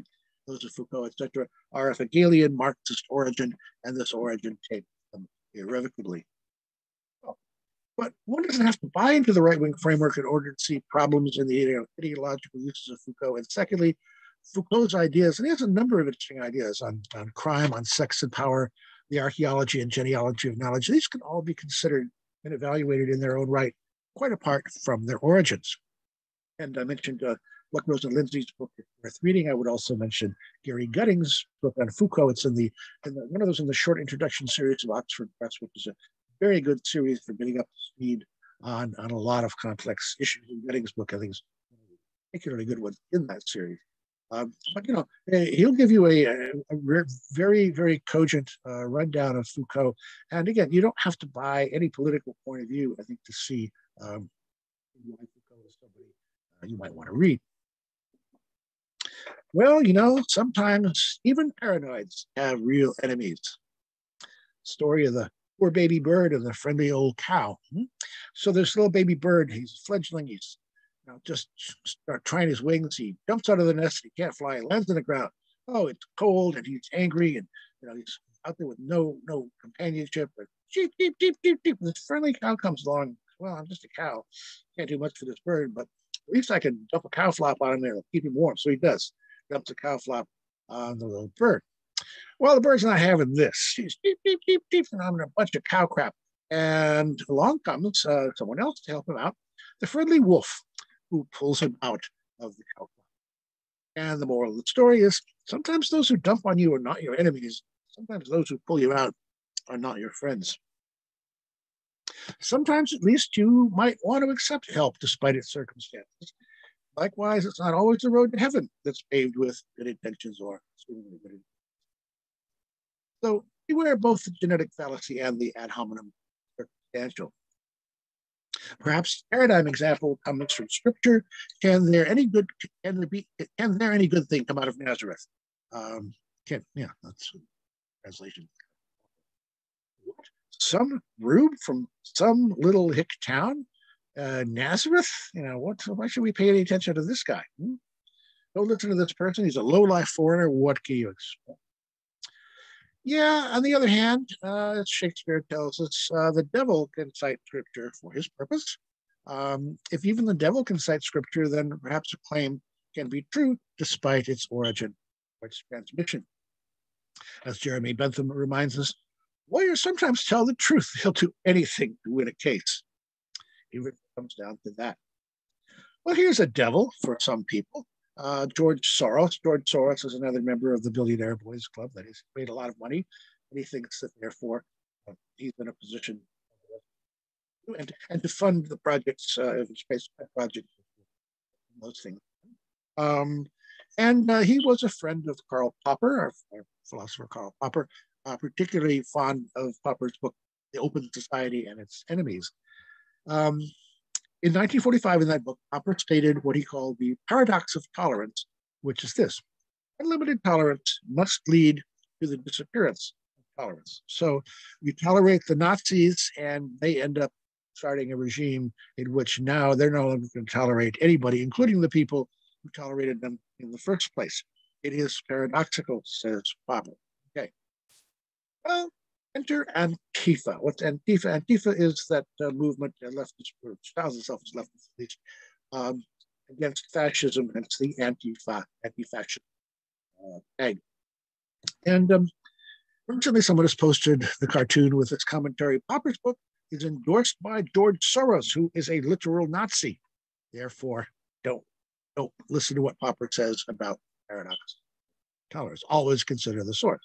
those of Foucault, et cetera, are of Hegelian Marxist origin, and this origin takes them irrevocably. But one doesn't have to buy into the right-wing framework in order to see problems in the ideological uses of Foucault. And secondly, Foucault's ideas, and he has a number of interesting ideas on, on crime, on sex and power, the archaeology and genealogy of knowledge. These can all be considered and evaluated in their own right, quite apart from their origins. And I mentioned uh, Luckrose and Lindsay's book worth reading. I would also mention Gary Gutting's book on Foucault. It's in the, in the one of those in the short introduction series of Oxford Press, which is a very good series for getting up to speed on, on a lot of complex issues. In Gutting's book, I think, is a particularly good one in that series. Um, but, you know, he'll give you a, a, a very, very cogent uh, rundown of Foucault. And again, you don't have to buy any political point of view, I think, to see um, why Foucault is somebody uh, you might want to read. Well, you know, sometimes even paranoids have real enemies. Story of the poor baby bird and the friendly old cow. So this little baby bird, he's a fledgling, he's you know, just start trying his wings. He jumps out of the nest, he can't fly, he lands on the ground. Oh, it's cold and he's angry, and you know he's out there with no no companionship. But cheep, cheep, cheep, cheep, cheep. This friendly cow comes along. Well, I'm just a cow, can't do much for this bird, but at least I can dump a cow flop on him there and keep him warm. So he does, dumps a cow flop on the little bird. Well, the bird's not having this. She's deep, deep, deep, deep, and having a bunch of cow crap. And along comes uh, someone else to help him out, the friendly wolf, who pulls him out of the cow crap. And the moral of the story is sometimes those who dump on you are not your enemies. Sometimes those who pull you out are not your friends. Sometimes, at least, you might want to accept help despite its circumstances. Likewise, it's not always the road to heaven that's paved with good intentions or seemingly good intentions. So beware both the genetic fallacy and the ad hominem circumstantial. Perhaps the paradigm example comes from Scripture. Can there any good can there be can there any good thing come out of Nazareth? Um, can yeah, that's a translation. What? Some rube from some little hick town, uh, Nazareth. You know what? Why should we pay any attention to this guy? Hmm? Don't listen to this person. He's a low-life foreigner. What can you expect? Yeah, on the other hand, uh, as Shakespeare tells us, uh, the devil can cite scripture for his purpose. Um, if even the devil can cite scripture, then perhaps a claim can be true despite its origin or its transmission. As Jeremy Bentham reminds us, lawyers sometimes tell the truth. They'll do anything to win a case. Even if it comes down to that. Well, here's a devil for some people. Uh, George Soros. George Soros is another member of the Billionaire Boys Club that has made a lot of money, and he thinks that therefore uh, he's in a position and, and to fund the projects, uh, space projects, those things. Um, and uh, he was a friend of Karl Popper, our, our philosopher Karl Popper, uh, particularly fond of Popper's book, The Open Society and Its Enemies. Um, In nineteen forty-five, in that book, Popper stated what he called the paradox of tolerance, which is this: unlimited tolerance must lead to the disappearance of tolerance. So you tolerate the Nazis, and they end up starting a regime in which now they're no longer going to tolerate anybody, including the people who tolerated them in the first place. It is paradoxical, says Popper. Okay. Well, enter Antifa. What's Antifa? Antifa is that uh, movement, uh, leftist, or styles itself as leftist, at least, um, against fascism, and it's the anti-fa, anti-fascist uh, tag. And um, recently someone has posted the cartoon with its commentary. Popper's book is endorsed by George Soros, who is a literal Nazi. Therefore, don't, don't listen to what Popper says about paradox tolerance. Always consider the source.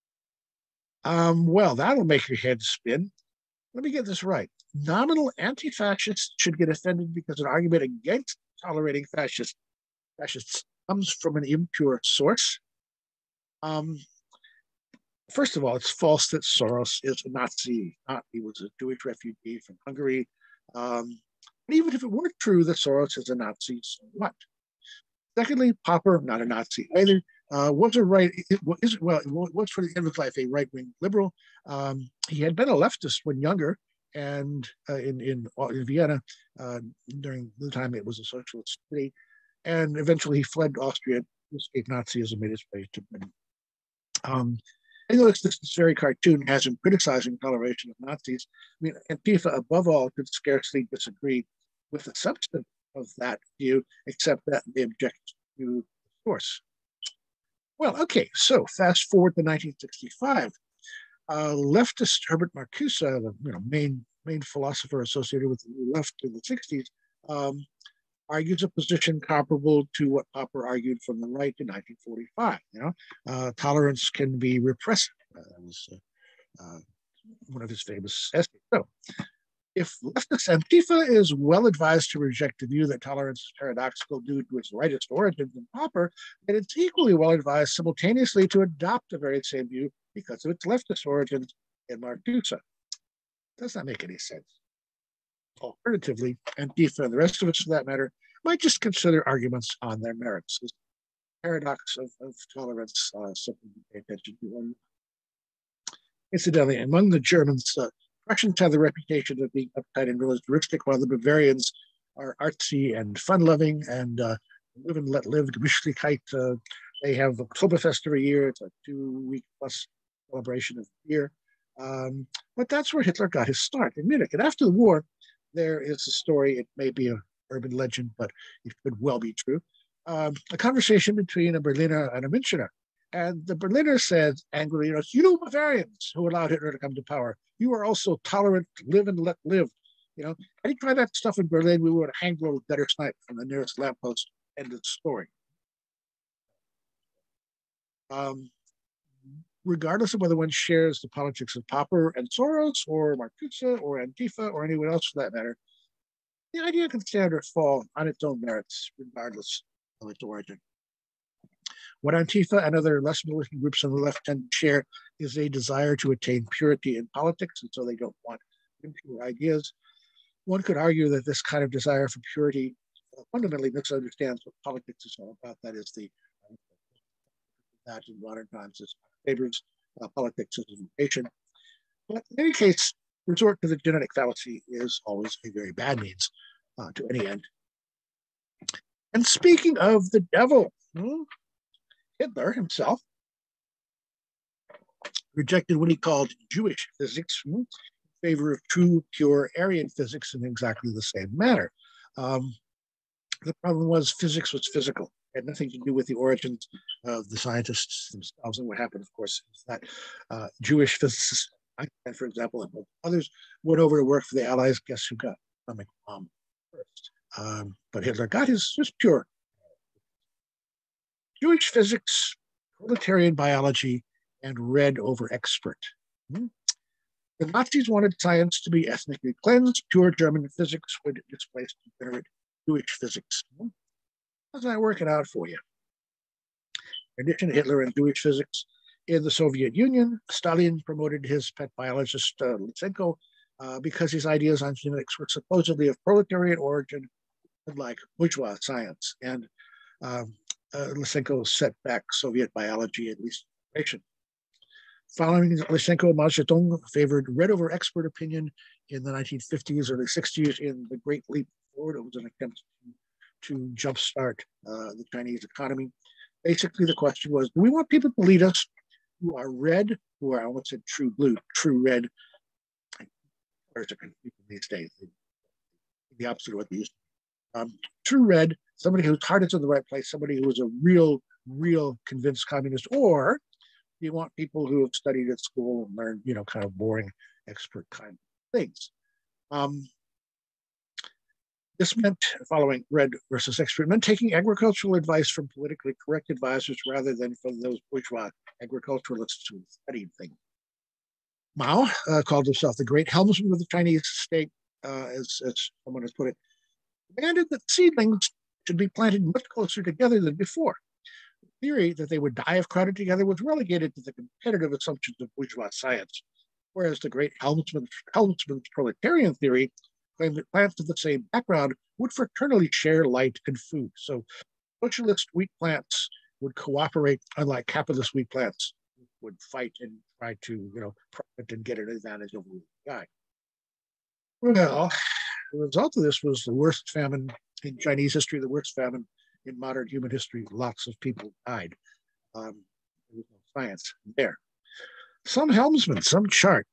Um, well, that'll make your head spin. Let me get this right. Nominal anti-fascists should get offended because an argument against tolerating fascist, fascists comes from an impure source. Um, first of all, it's false that Soros is a Nazi. Not, he was a Jewish refugee from Hungary. Um, but even if it were true that Soros is a Nazi, so what? Secondly, Popper, not a Nazi either. Uh, was a right, is, well, was for the end of his life a right-wing liberal. Um, he had been a leftist when younger, and uh, in, in in Vienna uh, during the time it was a socialist city, and eventually he fled Austria, to escape Nazism made its way to Britain. Um, I know this, this very cartoon has him criticizing toleration of Nazis. I mean, Antifa, above all, could scarcely disagree with the substance of that view, except that they object to the source. Well, okay, so fast forward to nineteen sixty-five. Uh, leftist Herbert Marcuse, the you know, main main philosopher associated with the left in the sixties, um, argues a position comparable to what Popper argued from the right in nineteen forty-five. You know, uh, tolerance can be repressive. Uh, that was uh, uh, one of his famous essays. So, if leftist Antifa is well advised to reject the view that tolerance is paradoxical due to its rightist origins in Popper, then it's equally well advised simultaneously to adopt the very same view because of its leftist origins in Marcuse. Does not make any sense. Alternatively, Antifa and the rest of us, for that matter, might just consider arguments on their merits. The paradox of, of tolerance, uh, something to pay attention to. Incidentally, among the Germans, uh, Prussians have the reputation of being uptight and militaristic, while the Bavarians are artsy and fun-loving and uh, live and let live, Gemütlichkeit. Uh, they have Oktoberfest every year. It's a two-week plus celebration of beer. Um, but that's where Hitler got his start, in Munich. And after the war, there is a story, it may be an urban legend, but it could well be true, um, a conversation between a Berliner and a Münchener. And the Berliner said angrily, you know, it's you Bavarians who allowed Hitler to come to power. You are also tolerant, live and let live. You know, had he tried that stuff in Berlin, we would have hanged a little gutter snipe from the nearest lamppost. End of the story. Um, regardless of whether one shares the politics of Popper and Soros or Marcuse or Antifa or anyone else for that matter, the idea can stand or fall on its own merits, regardless of its origin. What Antifa and other less militant groups on the left tend to share is a desire to attain purity in politics, and so they don't want impure ideas. One could argue that this kind of desire for purity fundamentally misunderstands what politics is all about. That is the uh, that in modern times is favors uh, politics as a vocation. But in any case, resort to the genetic fallacy is always a very bad means uh, to any end. And speaking of the devil, hmm, Hitler himself rejected what he called Jewish physics hmm, in favor of true, pure Aryan physics in exactly the same manner. Um, the problem was physics was physical. It had nothing to do with the origins of the scientists themselves. And what happened, of course, is that uh, Jewish physicists, Einstein, for example, and others, went over to work for the Allies. Guess who got atomic bomb first? Um, but Hitler got his just pure. Jewish physics, proletarian biology, and red over expert. Hmm? The Nazis wanted science to be ethnically cleansed. Pure German physics would displace degenerate Jewish physics. Hmm? How's that working out for you? In addition to Hitler and Jewish physics, in the Soviet Union, Stalin promoted his pet biologist, uh, Lysenko, uh, because his ideas on genetics were supposedly of proletarian origin, like bourgeois science. And um, uh, Lysenko set back Soviet biology, at least. Following Lysenko, Mao Zedong favored red over expert opinion in the nineteen fifties, early sixties in the Great Leap Forward. It was an attempt to, to jumpstart uh, the Chinese economy. Basically, the question was, do we want people to lead us who are red, who are, I almost said true blue, true red? Colors are confusing these days. The opposite of what they used to be. Um, true red, somebody whose heart is in the right place, somebody who is a real, real convinced communist, or you want people who have studied at school and learned, you know, kind of boring expert kind of things. Um, this meant, following red versus expert, meant taking agricultural advice from politically correct advisors rather than from those bourgeois agriculturalists who studied things. Mao uh, called himself the great helmsman of the Chinese state, uh, as, as someone has put it, demanded that seedlings should be planted much closer together than before. The theory that they would die if crowded together was relegated to the competitive assumptions of bourgeois science, whereas the great helmsman's, helmsman's proletarian theory claimed that plants of the same background would fraternally share light and food. So socialist wheat plants would cooperate, unlike capitalist wheat plants would fight and try to, you know, profit and get an advantage over the guy. Well, the result of this was the worst famine in Chinese history, the worst famine in modern human history, lots of people died. Um, there was no science there. Some helmsman, some chart.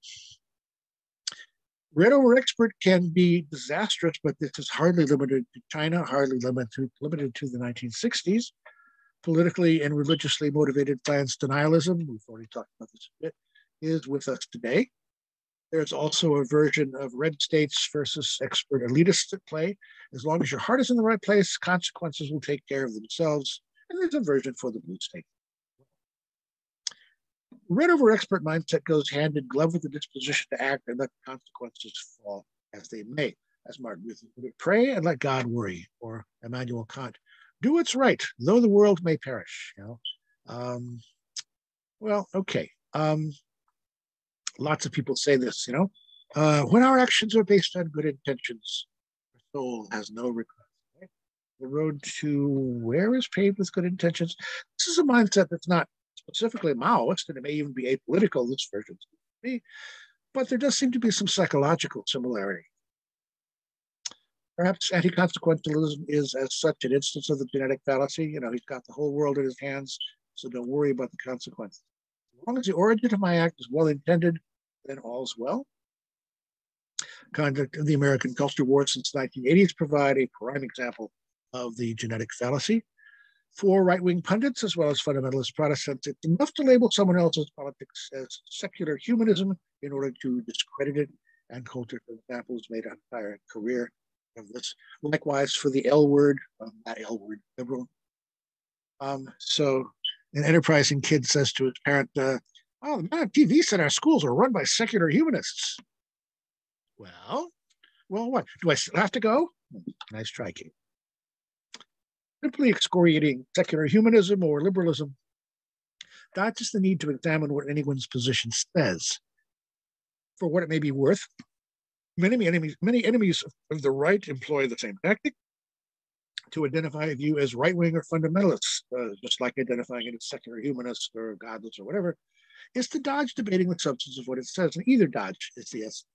Read over expert can be disastrous, but this is hardly limited to China, hardly limited to, limited to the nineteen sixties. Politically and religiously motivated science denialism, we've already talked about this a bit, is with us today. There's also a version of red states versus expert elitists at play. As long as your heart is in the right place, consequences will take care of themselves. And there's a version for the blue state. Red over expert mindset goes hand in glove with the disposition to act and let consequences fall as they may. As Martin Luther put it, pray and let God worry, or Immanuel Kant, do what's right, though the world may perish. You know, um, well, okay. Um, lots of people say this. You know, uh, when our actions are based on good intentions, our soul has no regrets. Right? The road to where is paved with good intentions. This is a mindset that's not specifically Maoist, and it may even be apolitical. This version to me, but there does seem to be some psychological similarity. Perhaps anti-consequentialism is, as such, an instance of the genetic fallacy. You know, he's got the whole world in his hands, so don't worry about the consequences. As long as the origin of my act is well-intended, then all's well. Conduct of the American culture wars since the nineteen eighties provide a prime example of the genetic fallacy. For right-wing pundits, as well as fundamentalist Protestants, it's enough to label someone else's politics as secular humanism in order to discredit it, and Coulter, for example, has made an entire career of this. Likewise for the L word, um, that L word, liberal. Um, so an enterprising kid says to his parent, uh, oh, the man on T V said our schools are run by secular humanists. Well, well, what? Do I still have to go? Nice try, kid. Simply excoriating secular humanism or liberalism dodges the need to examine what anyone's position says. For what it may be worth, many enemies, many enemies of the right employ the same tactic to identify a view as right-wing or fundamentalist, uh, just like identifying it as secular humanist or godless or whatever, is to dodge debating the substance of what it says. And either dodge is the essence.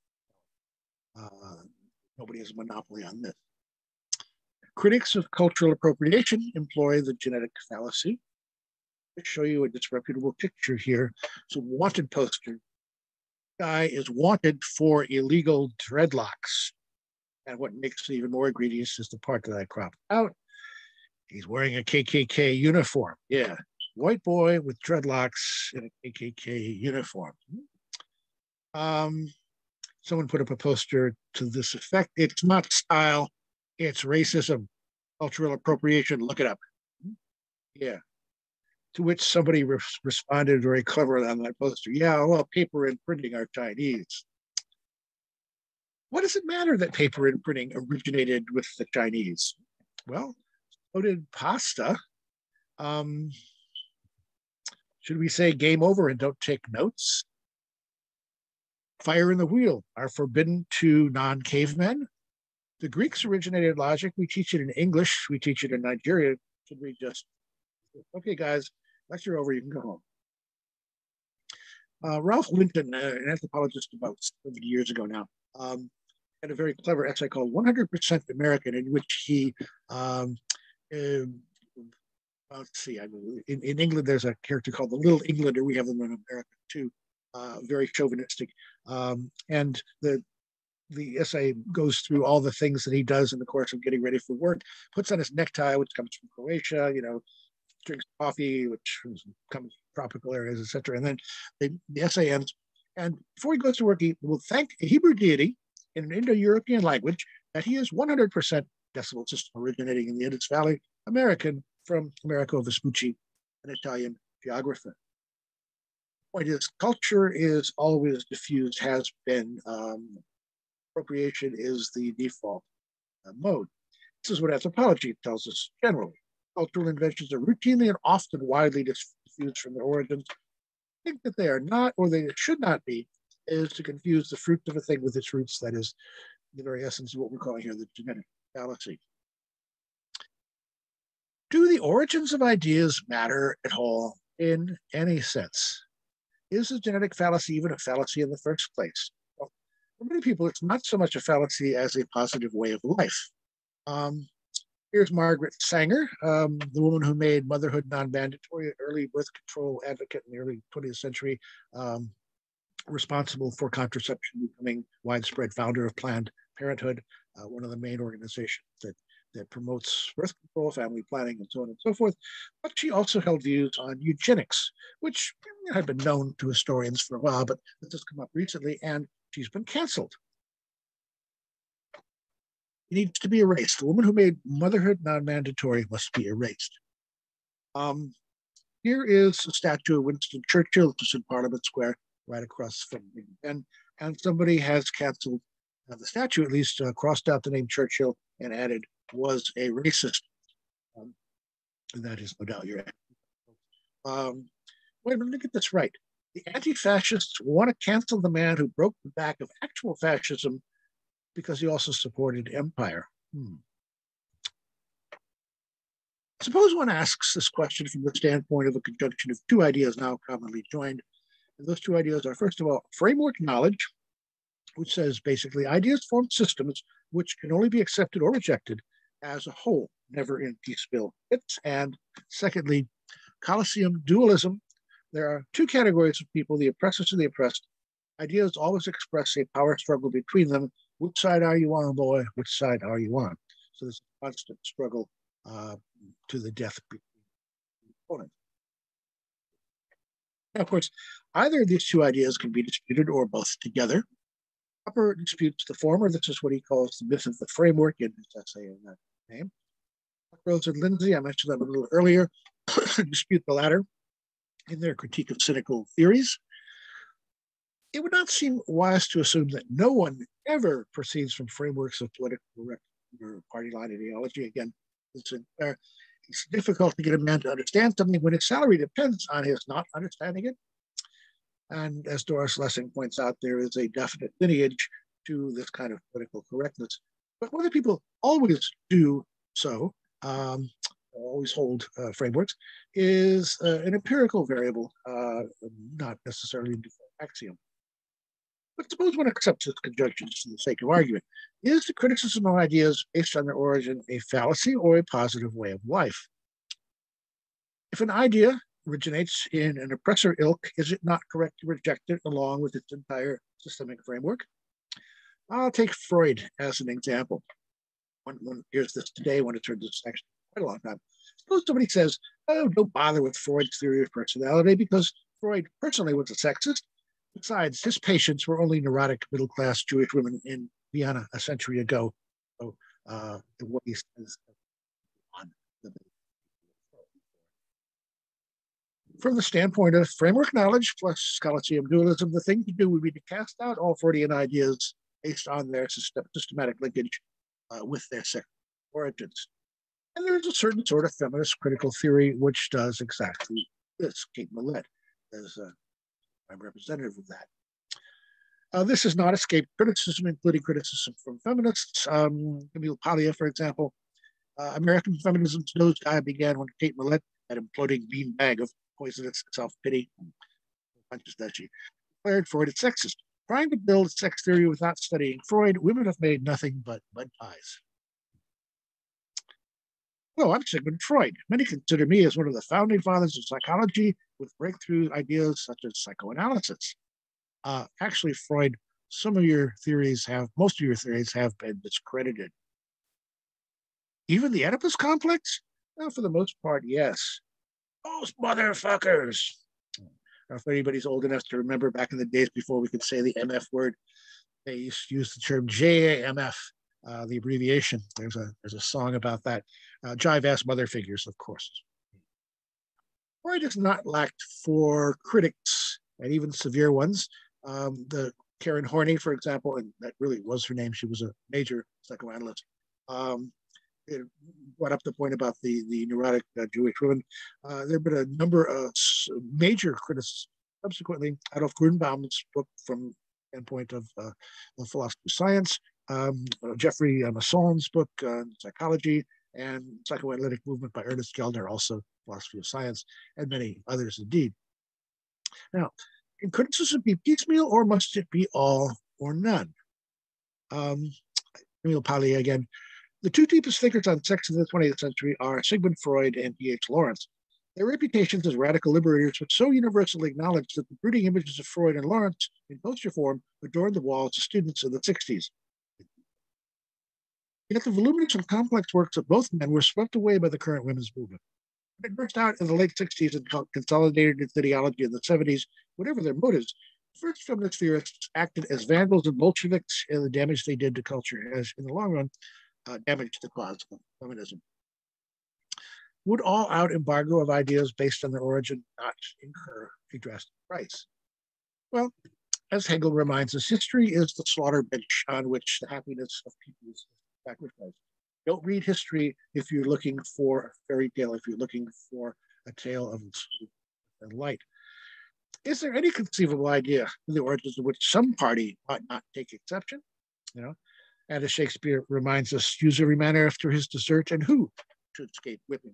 Uh, nobody has a monopoly on this. Critics of cultural appropriation employ the genetic fallacy. I'll show you a disreputable picture here. It's a wanted poster. The guy is wanted for illegal dreadlocks. And what makes it even more egregious is the part that I cropped out. He's wearing a K K K uniform. Yeah, white boy with dreadlocks in a K K K uniform. Um, someone put up a poster to this effect. It's not style, it's racism, cultural appropriation. Look it up. Yeah. To which somebody re- responded very cleverly on that poster. Yeah, well, paper and printing are Chinese. What does it matter that paper and printing originated with the Chinese? Well, so did pasta. Um, should we say game over and don't take notes? Fire in the wheel are forbidden to non-cavemen. The Greeks originated logic. We teach it in English. We teach it in Nigeria. Should we just, okay, guys, lecture over. You can go home. Uh, Ralph Linton, uh, an anthropologist about seventy years ago now, um, had a very clever essay called one hundred percent American, in which he, um, uh, well, let's see, I mean, in, in England, there's a character called the Little Englander. We have them in America too, uh, very chauvinistic. Um, and the the essay goes through all the things that he does in the course of getting ready for work, puts on his necktie, which comes from Croatia, you know, drinks coffee, which comes from tropical areas, et cetera. And then the, the essay ends. And before he goes to work, he will thank a Hebrew deity in an Indo-European language that he is one hundred percent decimal system originating in the Indus Valley, American from Americo Vespucci, an Italian geographer. The point is, culture is always diffused, has been. Um, appropriation is the default uh, mode. This is what anthropology tells us generally. Cultural inventions are routinely and often widely diffused from their origins. I think that they are not, or they should not be, is to confuse the fruit of a thing with its roots. That is the very essence of what we're calling here the genetic fallacy. Do the origins of ideas matter at all in any sense? Is the genetic fallacy even a fallacy in the first place? Well, for many people, it's not so much a fallacy as a positive way of life. Um, Here's Margaret Sanger, um, the woman who made motherhood non-mandatory, early birth control advocate in the early twentieth century, um, responsible for contraception, becoming widespread founder of Planned Parenthood, uh, one of the main organizations that, that promotes birth control, family planning, and so on and so forth. But she also held views on eugenics, which had been known to historians for a while, but this has come up recently, and she's been canceled. It needs to be erased. The woman who made motherhood non-mandatory must be erased. Um, here is a statue of Winston Churchill, which is in Parliament Square, right across from me. And, and somebody has canceled uh, the statue, at least uh, crossed out the name Churchill and added, was a racist. Um, and that is no doubt your um, wait a minute, let me get this right. The anti-fascists want to cancel the man who broke the back of actual fascism because he also supported empire. Hmm. Suppose one asks this question from the standpoint of a conjunction of two ideas now commonly joined. And those two ideas are, first of all, framework knowledge, which says basically ideas form systems which can only be accepted or rejected as a whole, never in piecemeal bits. And secondly, Colosseum dualism. There are two categories of people, the oppressors and the oppressed. Ideas always express a power struggle between them. Which side are you on, boy? Which side are you on? So there's a constant struggle uh, to the death between the opponents. Now, of course, either of these two ideas can be disputed or both together. Popper disputes the former. This is what he calls the myth of the framework in his essay in that name. Rose and Lindsay, I mentioned them a little earlier, dispute the latter in their critique of cynical theories. It would not seem wise to assume that no one ever proceeds from frameworks of political or party line ideology. Again, it's, uh, it's difficult to get a man to understand something when his salary depends on his not understanding it. And as Doris Lessing points out, there is a definite lineage to this kind of political correctness. But whether people always do so, um, always hold uh, frameworks, is uh, an empirical variable, uh, not necessarily a default axiom. But suppose one accepts this conjunction for the sake of argument. Is the criticism of ideas based on their origin a fallacy or a positive way of life? If an idea originates in an oppressor ilk, is it not correct to reject it along with its entire systemic framework? I'll take Freud as an example. One, one hears this today, when it's heard this actually quite a long time. Suppose somebody says, oh, don't bother with Freud's theory of personality because Freud personally was a sexist. Besides, his patients were only neurotic middle-class Jewish women in Vienna a century ago. So uh, what he says on the From the standpoint of framework knowledge plus Colosseum dualism, the thing to do would be to cast out all Freudian ideas based on their system, systematic linkage uh, with their sexual origins. And there's a certain sort of feminist critical theory which does exactly this. Kate Millett is uh, I'm representative of that. Uh, this has not escaped criticism, including criticism from feminists. Um, Camille Paglia, for example, uh, American feminism's nosedive began when Kate Millett, that imploding beanbag of poisonous self-pity, punches that she declared Freud a sexist. Trying to build sex theory without studying Freud, women have made nothing but mud pies. Well, I'm Sigmund Freud. Many consider me as one of the founding fathers of psychology with breakthrough ideas such as psychoanalysis. Uh, actually, Freud, some of your theories have, most of your theories have been discredited. Even the Oedipus complex? Well, for the most part, yes. Those motherfuckers. If anybody's old enough to remember back in the days before we could say the M F word, they used to use the term J A M F. Uh, the abbreviation. There's a there's a song about that. Uh, jive-ass mother figures, of course. Freud is not lacked for critics, and even severe ones. Um, the Karen Horney, for example, and that really was her name. She was a major psychoanalyst. Um, it brought up the point about the the neurotic uh, Jewish women. Uh, there have been a number of major critics. Subsequently, Adolf Grunbaum's book from the standpoint of uh, the philosophy of science. Um, uh, Jeffrey uh, Masson's book, uh, Psychology, and Psychoanalytic Movement by Ernest Gellner, also Philosophy of Science, and many others indeed. Now, can criticism be piecemeal or must it be all or none? Um, Emil Paglia again. The two deepest thinkers on sex in the twentieth century are Sigmund Freud and D H Lawrence. Their reputations as radical liberators were so universally acknowledged that the brooding images of Freud and Lawrence in poster form adorned the walls of students in the sixties. Yet the voluminous and complex works of both men were swept away by the current women's movement. It burst out in the late sixties and consolidated its ideology in the seventies, whatever their motives. First feminist theorists acted as vandals and Bolsheviks, and the damage they did to culture has, in the long run, uh, damaged the cause of feminism. Would all-out embargo of ideas based on their origin not incur a drastic price? Well, as Hegel reminds us, history is the slaughter bench on which the happiness of people is sacrificed. Don't read history if you're looking for a fairy tale, if you're looking for a tale of and light. Is there any conceivable idea in the origins of which some party ought not take exception? You know, and as Shakespeare reminds us, use every man after his desert, and who should escape whipping?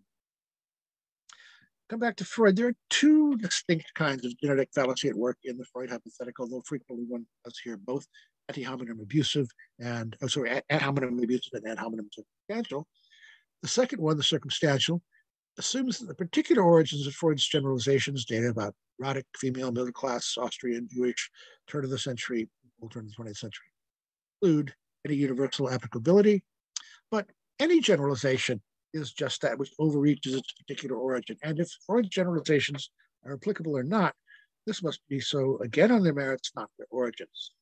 Come back to Freud. There are two distinct kinds of genetic fallacy at work in the Freud hypothetical, though frequently one does hear both ad hominem abusive and, oh, sorry, ad hominem abusive and ad hominem circumstantial. The second one, the circumstantial, assumes that the particular origins of Freud's generalizations, data about erotic, female, middle class, Austrian, Jewish, turn of the century, turn of the twentieth century, include any universal applicability, but any generalization is just that which overreaches its particular origin. And if Freud's generalizations are applicable or not, this must be so again on their merits, not their origins.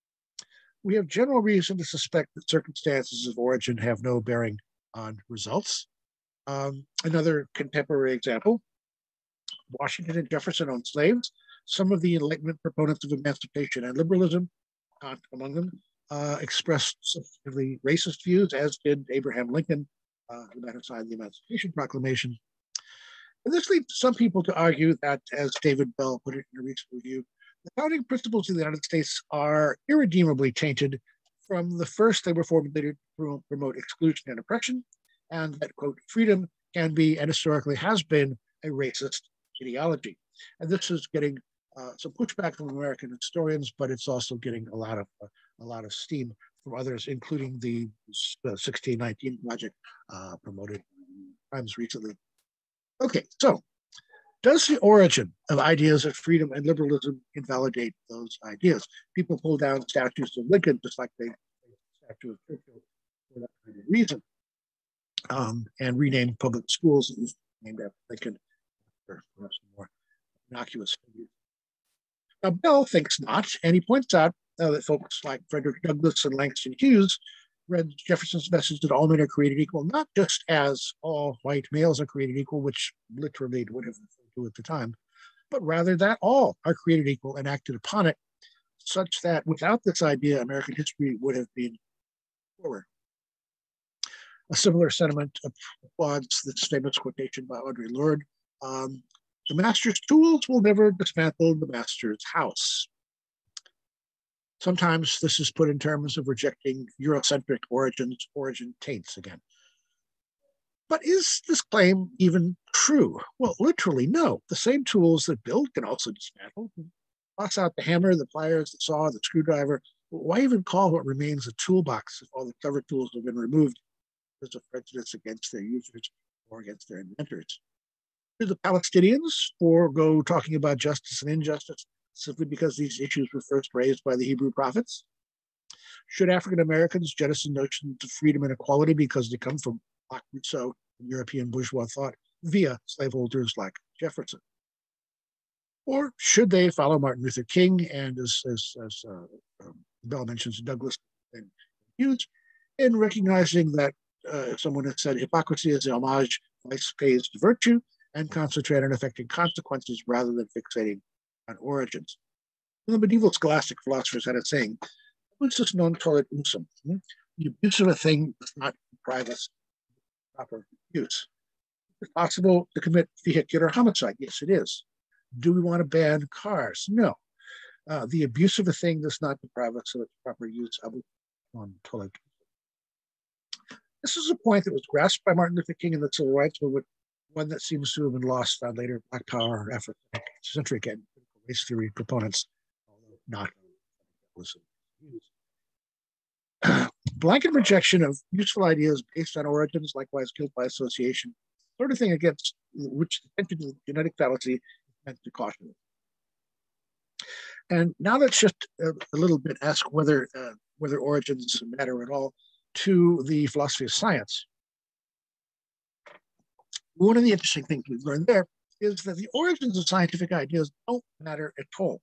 We have general reason to suspect that circumstances of origin have no bearing on results. Um, another contemporary example, Washington and Jefferson owned slaves. Some of the Enlightenment proponents of emancipation and liberalism, Kant among them, uh, expressed substantively racist views, as did Abraham Lincoln, uh, the man who signed the Emancipation Proclamation. And this leads some people to argue that, as David Bell put it in a recent review, the founding principles of the United States are irredeemably tainted. From the first, they were formulated to promote exclusion and oppression, and that, quote, freedom can be and historically has been a racist ideology. And this is getting uh, some pushback from American historians, but it's also getting a lot of uh, a lot of steam from others, including the uh, sixteen nineteen project uh, promoted Times recently. Okay, so does the origin of ideas of freedom and liberalism invalidate those ideas? People pull down statues of Lincoln just like they statue of Churchill for that kind of reason, um, and rename public schools named after Lincoln or perhaps more innocuous figures. Now, Bell thinks not, and he points out uh, that folks like Frederick Douglass and Langston Hughes read Jefferson's message that all men are created equal, not just as all white males are created equal, which literally would have to at the time, but rather that all are created equal and acted upon it, such that without this idea, American history would have been forward. A similar sentiment applauds this famous quotation by Audre Lorde, um, the master's tools will never dismantle the master's house. Sometimes this is put in terms of rejecting Eurocentric origins, origin taints again. But is this claim even true? Well, literally, no. The same tools that build can also dismantle. Toss out the hammer, the pliers, the saw, the screwdriver. Why even call what remains a toolbox if all the clever tools have been removed because of prejudice against their users or against their inventors? Do the Palestinians forego talking about justice and injustice simply because these issues were first raised by the Hebrew prophets? Should African Americans jettison notions of freedom and equality because they come from Black Rousseau and European bourgeois thought via slaveholders like Jefferson? Or should they follow Martin Luther King and, as, as, as uh, um, Bell mentions, Douglas and Hughes, in recognizing that uh, someone has said hypocrisy is a homage vice pays to virtue, and concentrate on affecting consequences rather than fixating on origins. The medieval scholastic philosophers had a saying, "Usus non tollit usum." The abuse of a thing does not deprive us of proper use. Is it possible to commit vehicular homicide? Yes, it is. Do we want to ban cars? No. Uh, the abuse of a thing does not deprive us of its proper use. Non tollit. This is a point that was grasped by Martin Luther King in the Civil Rights Movement, one that seems to have been lost on later Black Power Afrocentric and race theory proponents, although not. Blanket rejection of useful ideas based on origins, likewise guilt by association, sort of thing against which the attention to the genetic fallacy is meant to caution. And now let's just a, a little bit ask whether uh, whether origins matter at all to the philosophy of science. One of the interesting things we've learned there is that the origins of scientific ideas don't matter at all.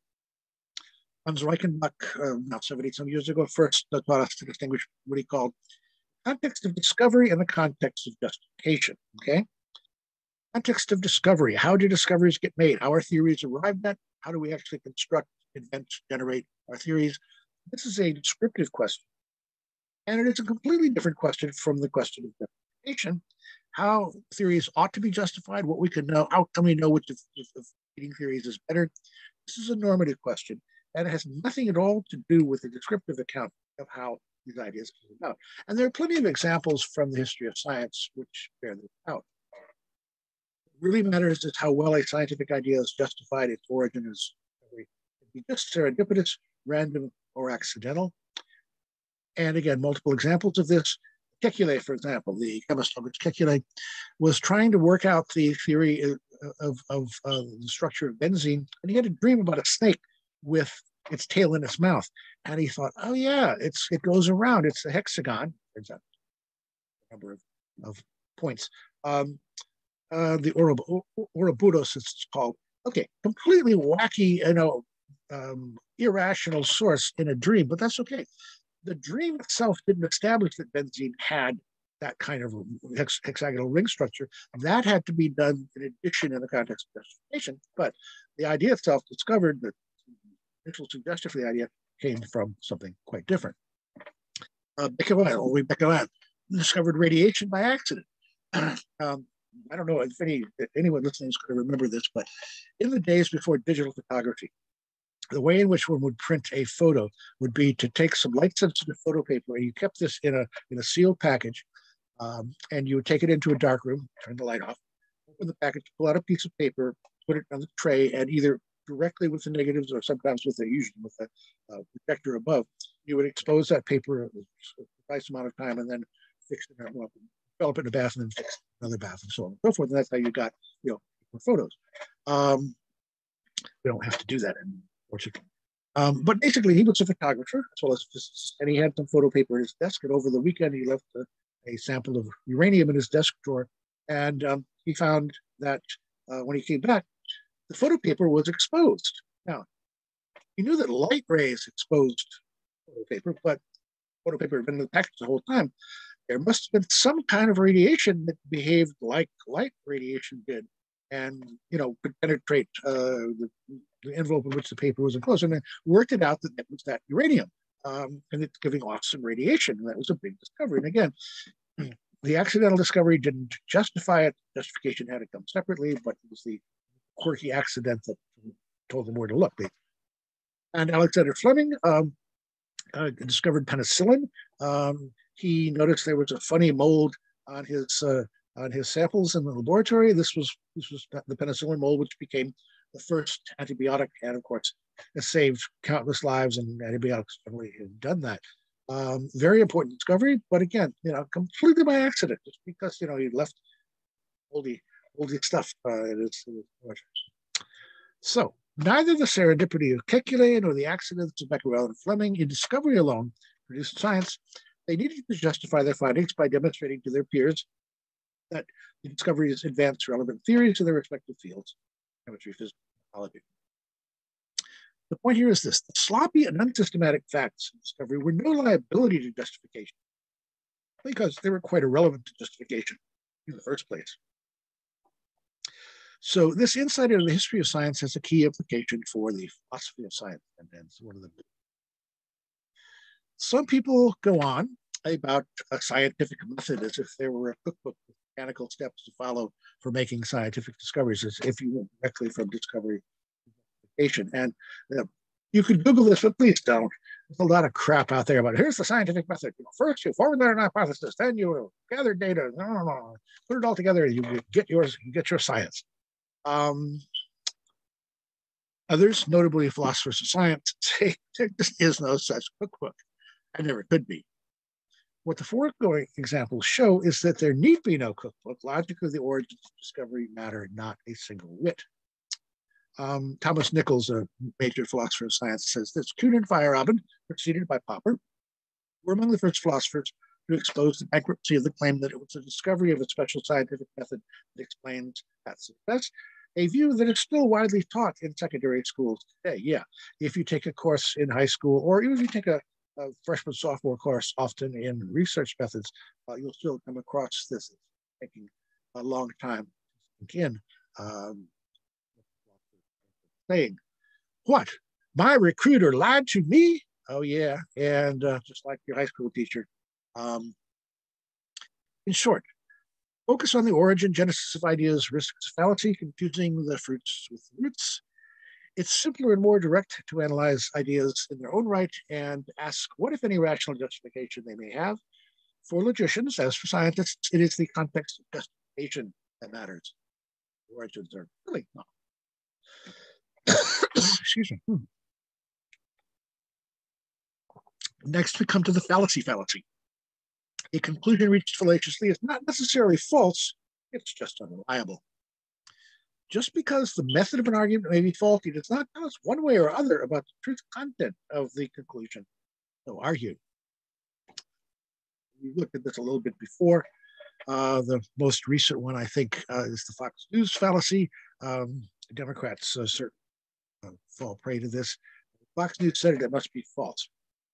Hans Reichenbach, uh, now seventy some years ago, first taught us to distinguish what he called context of discovery and the context of justification. Okay, context of discovery: how do discoveries get made? How are theories arrived at? How do we actually construct, invent, generate our theories? This is a descriptive question, and it is a completely different question from the question of justification. How theories ought to be justified, what we can know, how can we know which of, of leading theories is better? This is a normative question, and it has nothing at all to do with the descriptive account of how these ideas came about. And there are plenty of examples from the history of science which bear this out. What really matters is how well a scientific idea is justified, its origin is it can be just serendipitous, random, or accidental. And again, multiple examples of this. Kekulé, for example, the chemist August Kekulé, was trying to work out the theory of, of, of uh, the structure of benzene, and he had a dream about a snake with its tail in its mouth. And he thought, oh yeah, it's it goes around. It's a hexagon. There's a number of, of points. Um, uh, the Ouroboros, it's called. Okay, completely wacky, you know, um, irrational source in a dream, but that's okay. The dream itself didn't establish that benzene had that kind of hex hexagonal ring structure. That had to be done in addition in the context of justification. But the idea itself discovered that the initial suggestion for the idea came from something quite different. Uh, Becquerel, Henri Becquerel, discovered radiation by accident. um, I don't know if any anyone listening is going to remember this, but in the days before digital photography, the way in which one would print a photo would be to take some light-sensitive photo paper, and you kept this in a in a sealed package, um, and you would take it into a dark room, turn the light off, open the package, pull out a piece of paper, put it on the tray, and either directly with the negatives or sometimes with the usually with the uh, projector above, you would expose that paper a precise amount of time, and then fix it up, develop it in a bath, and then fix another bath, and so on and so forth. And that's how you got you know photos. Um, we don't have to do that anymore. Um, but basically, he was a photographer as well as a physicist, and he had some photo paper in his desk. And over the weekend, he left a, a sample of uranium in his desk drawer, and um, he found that uh, when he came back, the photo paper was exposed. Now, he knew that light rays exposed photo paper, but photo paper had been in the package the whole time. There must have been some kind of radiation that behaved like light radiation did, and you know could penetrate uh, the, the envelope in which the paper was enclosed, and then worked it out that it was that uranium, um, and it's giving off some radiation, and that was a big discovery. And again, the accidental discovery didn't justify it. Justification had to come separately, but it was the quirky accident that told them where to look. And Alexander Fleming um, uh, discovered penicillin. Um, he noticed there was a funny mold on his uh, on his samples in the laboratory. This was this was the penicillin mold, which became the first antibiotic, and of course, has saved countless lives, and antibiotics certainly have done that. Um, very important discovery, but again, you know, completely by accident, just because you know he left moldy, moldy stuff uh, in his, in his laboratory. So neither the serendipity of Kekulé nor the accidents of Becquerel and Fleming in discovery alone produced science. They needed to justify their findings by demonstrating to their peers that the discoveries advanced relevant theories to their respective fields, chemistry, physics, biology. The point here is this: the sloppy and unsystematic facts of discovery were no liability to justification because they were quite irrelevant to justification in the first place. So this insight into the history of science has a key implication for the philosophy of science, and it's one of the. Some people go on about a scientific method as if there were a cookbook with mechanical steps to follow for making scientific discoveries, as if you went directly from discovery to justification. And uh, you could Google this, but please don't. There's a lot of crap out there about it. Here's the scientific method. You know, first, you formulate an hypothesis, then you gather data, no, no, no. Put it all together, and you get yours, you get your science. Um, others, notably philosophers of science, say there just is no such cookbook. And never could be. What the foregoing examples show is that there need be no cookbook. Logically, the origins of discovery matter not a single whit. Um, Thomas Nichols, a major philosopher of science, says this: Kuhn and Feyerabend, preceded by Popper, were among the first philosophers to expose the bankruptcy of the claim that it was the discovery of a special scientific method that explains that success, a view that is still widely taught in secondary schools today. Yeah, if you take a course in high school, or even if you take a, a freshman sophomore course, often in research methods, uh, you'll still come across this. It's taking a long time to sink in. Um, saying, what? My recruiter lied to me? Oh, yeah. And uh, just like your high school teacher. Um, in short, focus on the origin, genesis of ideas, risks fallacy, confusing the fruits with the roots. It's simpler and more direct to analyze ideas in their own right and ask what, if any, rational justification they may have. For logicians, as for scientists, it is the context of justification that matters. Origins are really not. Excuse me. Hmm. Next, we come to the fallacy fallacy. A conclusion reached fallaciously is not necessarily false, it's just unreliable. Just because the method of an argument may be faulty does not tell us one way or other about the truth content of the conclusion so argued. We looked at this a little bit before. Uh, the most recent one, I think, uh, is the Fox News fallacy. Um, Democrats uh, certainly uh, fall prey to this. Fox News said it, it must be false.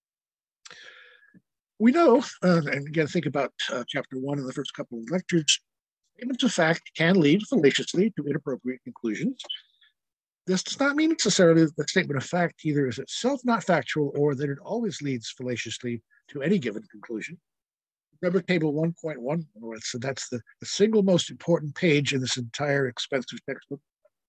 We know, uh, and again, think about uh, chapter one in the first couple of lectures, statements of fact can lead fallaciously to inappropriate conclusions. This does not mean necessarily that the statement of fact either is itself not factual or that it always leads fallaciously to any given conclusion. Remember table one point one, so that's the, the single most important page in this entire expensive textbook.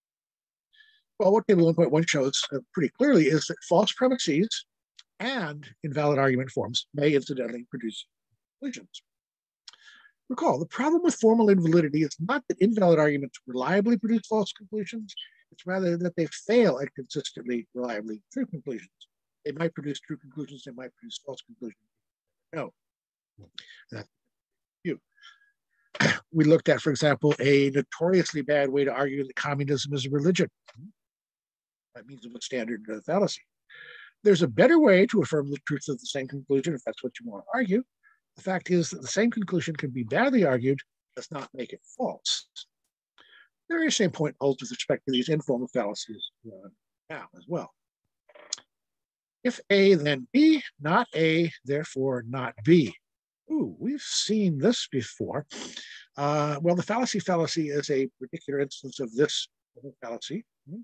Well, what table one point one shows uh, pretty clearly is that false premises and invalid argument forms may incidentally produce conclusions. Recall, the problem with formal invalidity is not that invalid arguments reliably produce false conclusions, it's rather that they fail at consistently, reliably true conclusions. They might produce true conclusions, they might produce false conclusions. No. That's you. We looked at, for example, a notoriously bad way to argue that communism is a religion. That means of a standard uh, fallacy. There's a better way to affirm the truth of the same conclusion if that's what you want to argue. The fact is that the same conclusion can be badly argued, does not make it false. The very same point holds with respect to these informal fallacies uh, now as well. If A, then B, not A, therefore not B. Ooh, we've seen this before. Uh, well, the fallacy fallacy is a particular instance of this fallacy.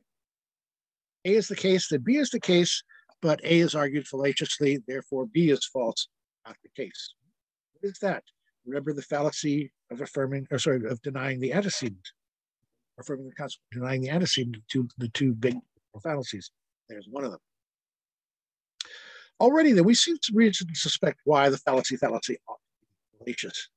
A is the case, then B is the case, but A is argued fallaciously, therefore B is false, not the case. What is that? Remember the fallacy of affirming, or sorry, of denying the antecedent, affirming the concept, denying the antecedent, to the two big fallacies. There's one of them. Already, then, we've seen some reason to suspect why the fallacy fallacy ought to be fallacious.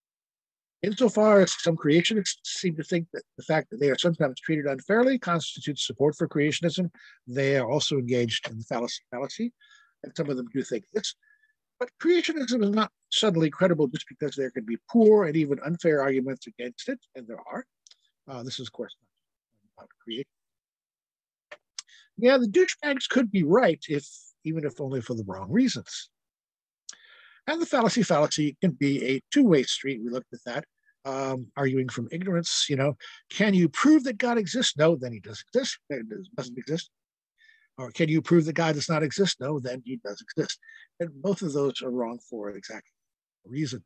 Insofar as some creationists seem to think that the fact that they are sometimes treated unfairly constitutes support for creationism, they are also engaged in the fallacy fallacy, and some of them do think this. But creationism is not suddenly credible just because there can be poor and even unfair arguments against it, and there are. Uh, this is, of course, not about creation. Yeah, the douchebags could be right, if even if only for the wrong reasons. And the fallacy fallacy can be a two-way street. We looked at that, um, arguing from ignorance. You know, can you prove that God exists? No, then he does exist. It doesn't exist. Or can you prove that God does not exist? No, then he does exist. And both of those are wrong for exactly the reason.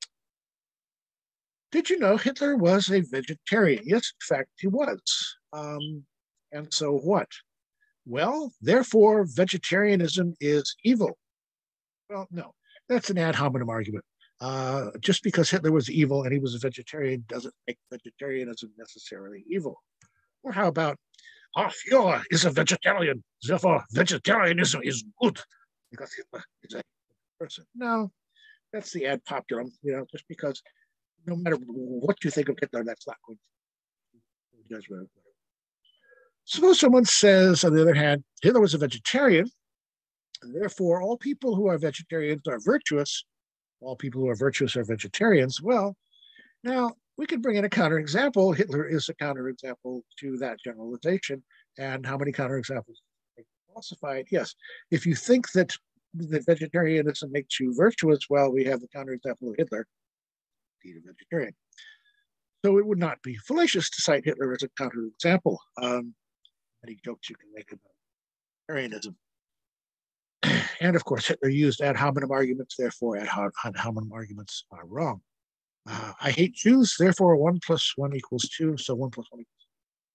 Did you know Hitler was a vegetarian? Yes, in fact, he was. Um, and so what? Well, therefore, vegetarianism is evil. Well, no, that's an ad hominem argument. Uh, just because Hitler was evil and he was a vegetarian doesn't make vegetarianism necessarily evil. Or how about, our Führer is a vegetarian, therefore vegetarianism is good because Hitler is a person. No, that's the ad populum, you know, just because no matter what you think of Hitler, that's not going to judge whether. Suppose someone says, on the other hand, Hitler was a vegetarian, and therefore all people who are vegetarians are virtuous. all people who are virtuous are vegetarians. Well, now we could bring in a counterexample. Hitler is a counterexample to that generalization. And how many counterexamples falsified? Yes. If you think that that vegetarianism makes you virtuous, well, we have the counterexample of Hitler, indeed a vegetarian. So it would not be fallacious to cite Hitler as a counterexample. Um, many jokes you can make about vegetarianism. And of course, Hitler used ad hominem arguments, therefore ad hominem arguments are wrong. Uh, I hate Jews, therefore one plus one equals two, so one plus one equals two.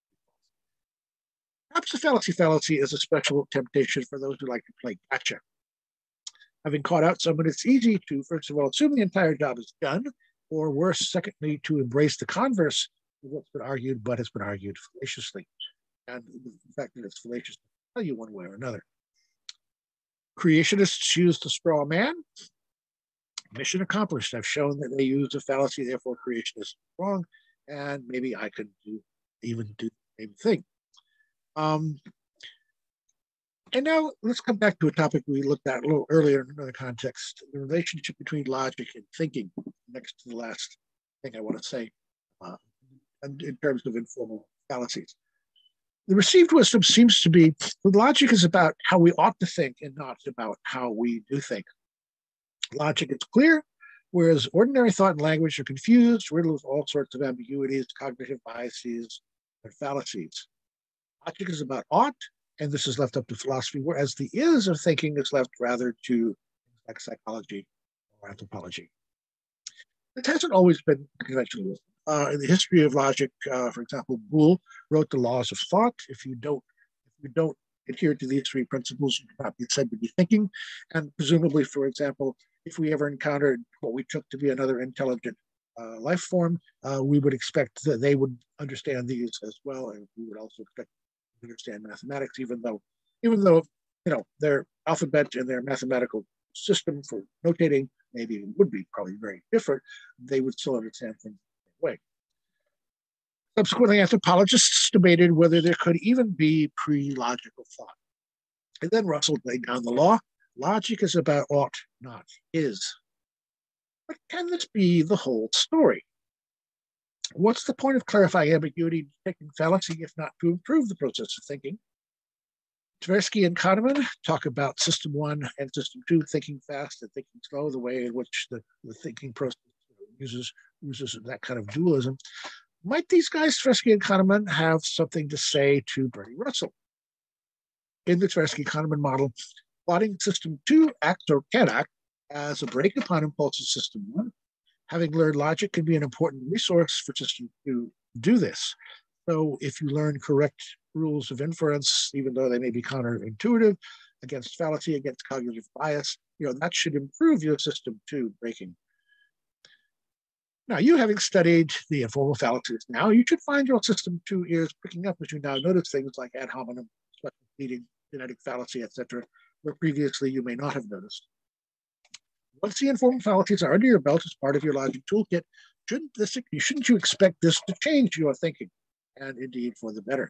Perhaps the fallacy fallacy is a special temptation for those who like to play gotcha. Having caught out someone, it's easy to, first of all, assume the entire job is done, or worse, secondly, to embrace the converse of what's been argued, but has been argued fallaciously. And the fact that it's fallacious to tell you one way or another. Creationists use the straw man. Mission accomplished. I've shown that they use a fallacy, therefore creation is wrong, and maybe I could do, even do the same thing. Um, and now let's come back to a topic we looked at a little earlier in another context, the relationship between logic and thinking, next to the last thing I want to say uh, in terms of informal fallacies. The received wisdom seems to be that logic is about how we ought to think and not about how we do think. Logic is clear, whereas ordinary thought and language are confused, riddled with all sorts of ambiguities, cognitive biases, and fallacies. Logic is about ought, and this is left up to philosophy, whereas the is of thinking is left rather to things like psychology or anthropology. It hasn't always been conventional wisdom. Uh, in the history of logic, uh, for example, Boole wrote the laws of thought. If you don't, if you don't adhere to these three principles, you cannot be said to be thinking. And presumably, for example, if we ever encountered what we took to be another intelligent uh, life form, uh, we would expect that they would understand these as well, and we would also expect to understand mathematics, even though, even though you know their alphabet and their mathematical system for notating maybe would be probably very different. They would still understand things the same way. Subsequently, anthropologists debated whether there could even be pre-logical thought. And then Russell laid down the law. Logic is about ought, not is. But can this be the whole story? What's the point of clarifying ambiguity and detecting fallacy if not to improve the process of thinking? Tversky and Kahneman talk about system one and system two, thinking fast and thinking slow, the way in which the, the thinking process uses, uses that kind of dualism. Might these guys, Tversky and Kahneman, have something to say to Bernie Russell? In the Tversky-Kahneman model, plotting system two acts or can act as a brake upon impulsive system one. Having learned logic can be an important resource for system two to do this. So if you learn correct rules of inference, even though they may be counterintuitive, against fallacy, against cognitive bias, you know, that should improve your system two braking. Now, you having studied the informal fallacies now, you should find your system two ears picking up as you now notice things like ad hominem, special pleading, genetic fallacy, et cetera, where previously you may not have noticed. Once the informal fallacies are under your belt as part of your logic toolkit, shouldn't this, you shouldn't you expect this to change your thinking, and indeed for the better?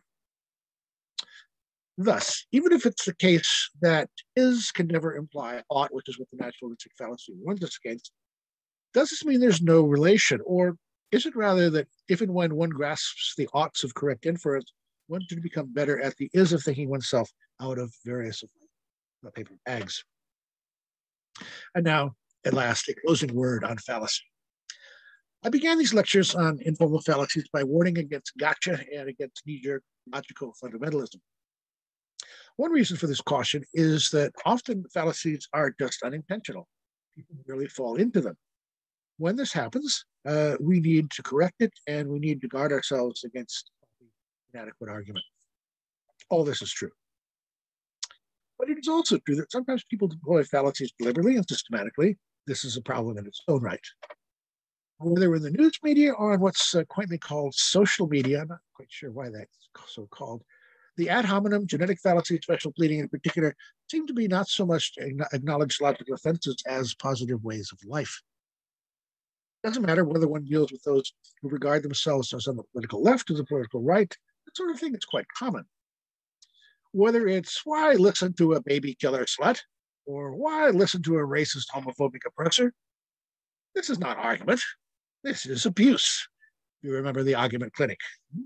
Thus, even if it's the case that is can never imply ought, which is what the naturalistic fallacy warns us against, does this mean there's no relation? Or is it rather that if and when one grasps the oughts of correct inference, one should become better at the is of thinking oneself out of various paper bags? And now, at last, a closing word on fallacy. I began these lectures on informal fallacies by warning against gotcha and against knee-jerk logical fundamentalism. One reason for this caution is that often fallacies are just unintentional. People merely fall into them. When this happens, uh, we need to correct it, and we need to guard ourselves against inadequate argument. All this is true. But it is also true that sometimes people deploy fallacies deliberately and systematically. This is a problem in its own right. Whether in the news media or on what's uh, quaintly called social media, I'm not quite sure why that's so called, the ad hominem, genetic fallacy, special pleading in particular, seem to be not so much acknowledged logical offenses as positive ways of life. It doesn't matter whether one deals with those who regard themselves as on the political left or the political right. That sort of thing is quite common. Whether it's why listen to a baby killer slut or why listen to a racist homophobic oppressor, This is not argument. This is abuse. You remember the argument clinic.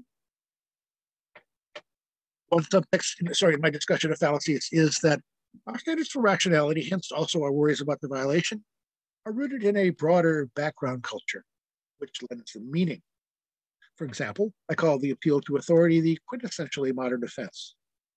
One subtext, sorry, in my discussion of fallacies is that our standards for rationality, hence also our worries about the violation, are rooted in a broader background culture, which lends them meaning. For example, I call the appeal to authority the quintessentially modern offense.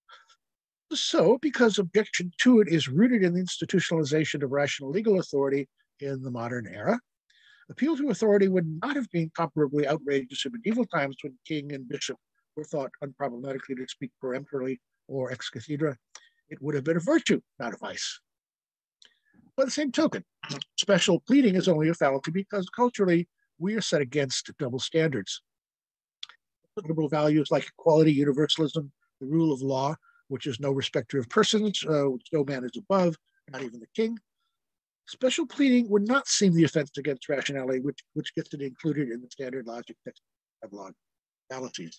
So, because objection to it is rooted in the institutionalization of rational legal authority in the modern era, appeal to authority would not have been comparably outrageous in medieval times when king and bishop were thought unproblematically to speak peremptorily or ex cathedra. It would have been a virtue, not a vice. By the same token, special pleading is only a fallacy because culturally we are set against double standards. Liberal values like equality, universalism, the rule of law, which is no respecter of persons, uh, which no man is above, not even the king. Special pleading would not seem the offense against rationality, which, which gets it included in the standard logic text catalog fallacies.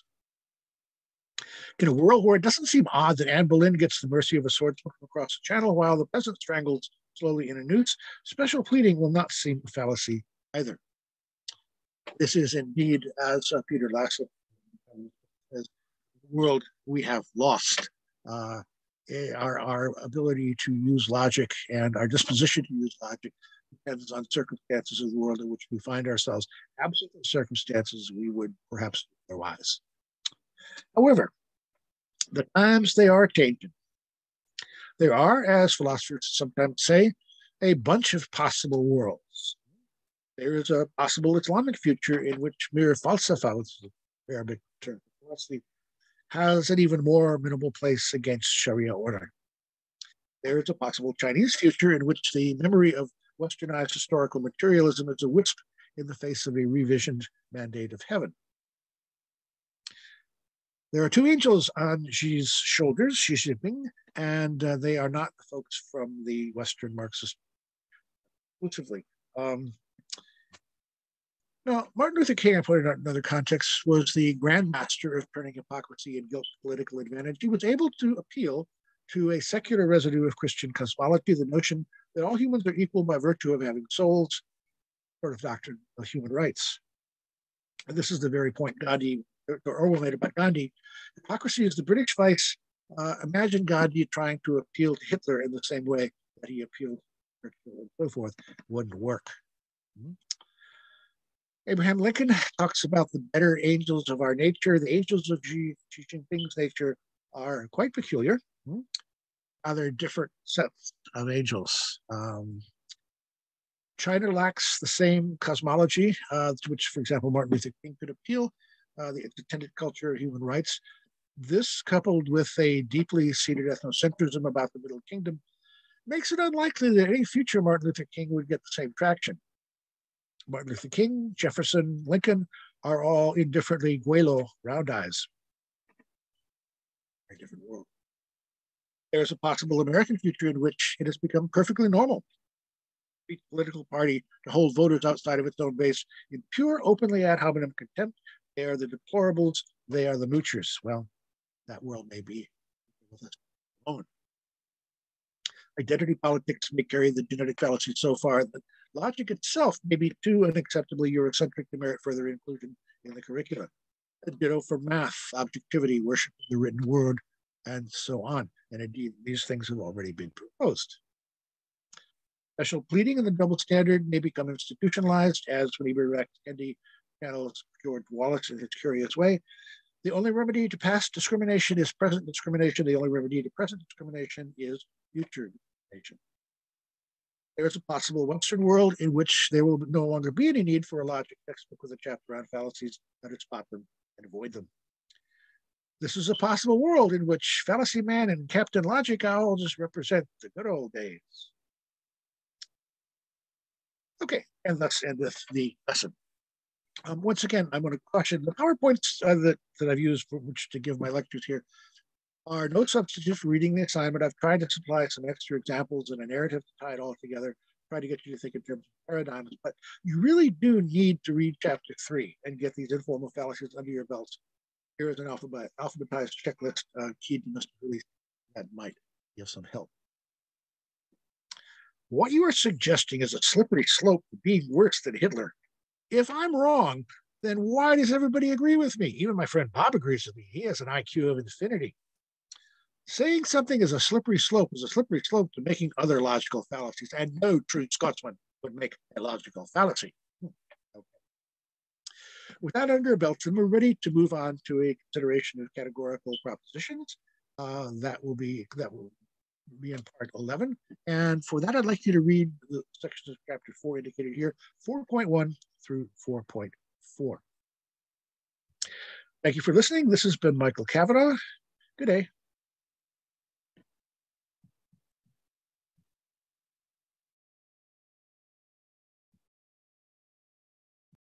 In a world where it doesn't seem odd that Anne Boleyn gets the mercy of a swordsman from across the channel while the peasant strangles slowly in a noose, special pleading will not seem a fallacy either. This is indeed, as uh, Peter Lasslett says, the world we have lost. Uh, our, our ability to use logic and our disposition to use logic depends on circumstances of the world in which we find ourselves. Absent the circumstances, we would perhaps do otherwise. However, the times they are changing. There are, as philosophers sometimes say, a bunch of possible worlds. There is a possible Islamic future in which mere falsafa, which is an Arabic term for philosophy, has an even more minimal place against Sharia order. There is a possible Chinese future in which the memory of westernized historical materialism is a wisp in the face of a revisioned mandate of heaven. There are two angels on Xi's shoulders, Xi Jinping, and uh, they are not the folks from the Western Marxist exclusively. Um, now, Martin Luther King, I put it in another context, was the grandmaster of turning hypocrisy and guilt to political advantage. He was able to appeal to a secular residue of Christian cosmology, the notion that all humans are equal by virtue of having souls, sort of doctrine of human rights. And this is the very point Gandhi, or Orwell made about Gandhi. Hypocrisy is the British vice. Uh, imagine Gandhi trying to appeal to Hitler in the same way that he appealed to Churchill and so forth. Wouldn't work. Mm-hmm. Abraham Lincoln talks about the better angels of our nature. The angels of Xi, Xi Jinping's nature are quite peculiar. Mm-hmm. Other different sets of angels. Um, China lacks the same cosmology uh, to which, for example, Martin Luther King could appeal, uh, the intended culture of human rights. This, coupled with a deeply seated ethnocentrism about the Middle Kingdom, makes it unlikely that any future Martin Luther King would get the same traction. Martin Luther King, Jefferson, Lincoln are all indifferently Guelo, round eyes. Very different world. There's a possible American future in which it has become perfectly normal for each political party to hold voters outside of its own base in pure, openly ad hominem contempt. They are the deplorables. They are the moochers. Well, that world may be with us alone. Identity politics may carry the genetic fallacy so far that logic itself may be too unacceptably Eurocentric to merit further inclusion in the curricula. A ditto for math, objectivity, worship of the written word, and so on. And indeed, these things have already been proposed. Special pleading and the double standard may become institutionalized, as when Ibram Kendi channels George Wallace in his curious way. The only remedy to past discrimination is present discrimination. The only remedy to present discrimination is future discrimination. There is a possible Western world in which there will no longer be any need for a logic textbook with a chapter on fallacies that would spot them and avoid them. This is a possible world in which Fallacy Man and Captain Logic Owl just represent the good old days. Okay, and thus endeth the lesson. Um, once again, I'm going to caution the PowerPoints uh, that, that I've used for which to give my lectures here are no substitute for reading the assignment. I've tried to supply some extra examples and a narrative to tie it all together, try to get you to think in terms of paradigms, but you really do need to read chapter three and get these informal fallacies under your belts. Here is an alphabet, alphabetized checklist uh, keyed to Mister Release that might give some help. What you are suggesting is a slippery slope to being worse than Hitler. If I'm wrong, then why does everybody agree with me? Even my friend Bob agrees with me. He has an I Q of infinity. Saying something is a slippery slope is a slippery slope to making other logical fallacies, and no true Scotsman would make a logical fallacy. Okay. With that under our belts, then we're ready to move on to a consideration of categorical propositions. Uh, that will be that will be in part eleven. And for that, I'd like you to read the sections of chapter four indicated here, four point one through four point four. Thank you for listening. This has been Michael Cavanaugh. Good day.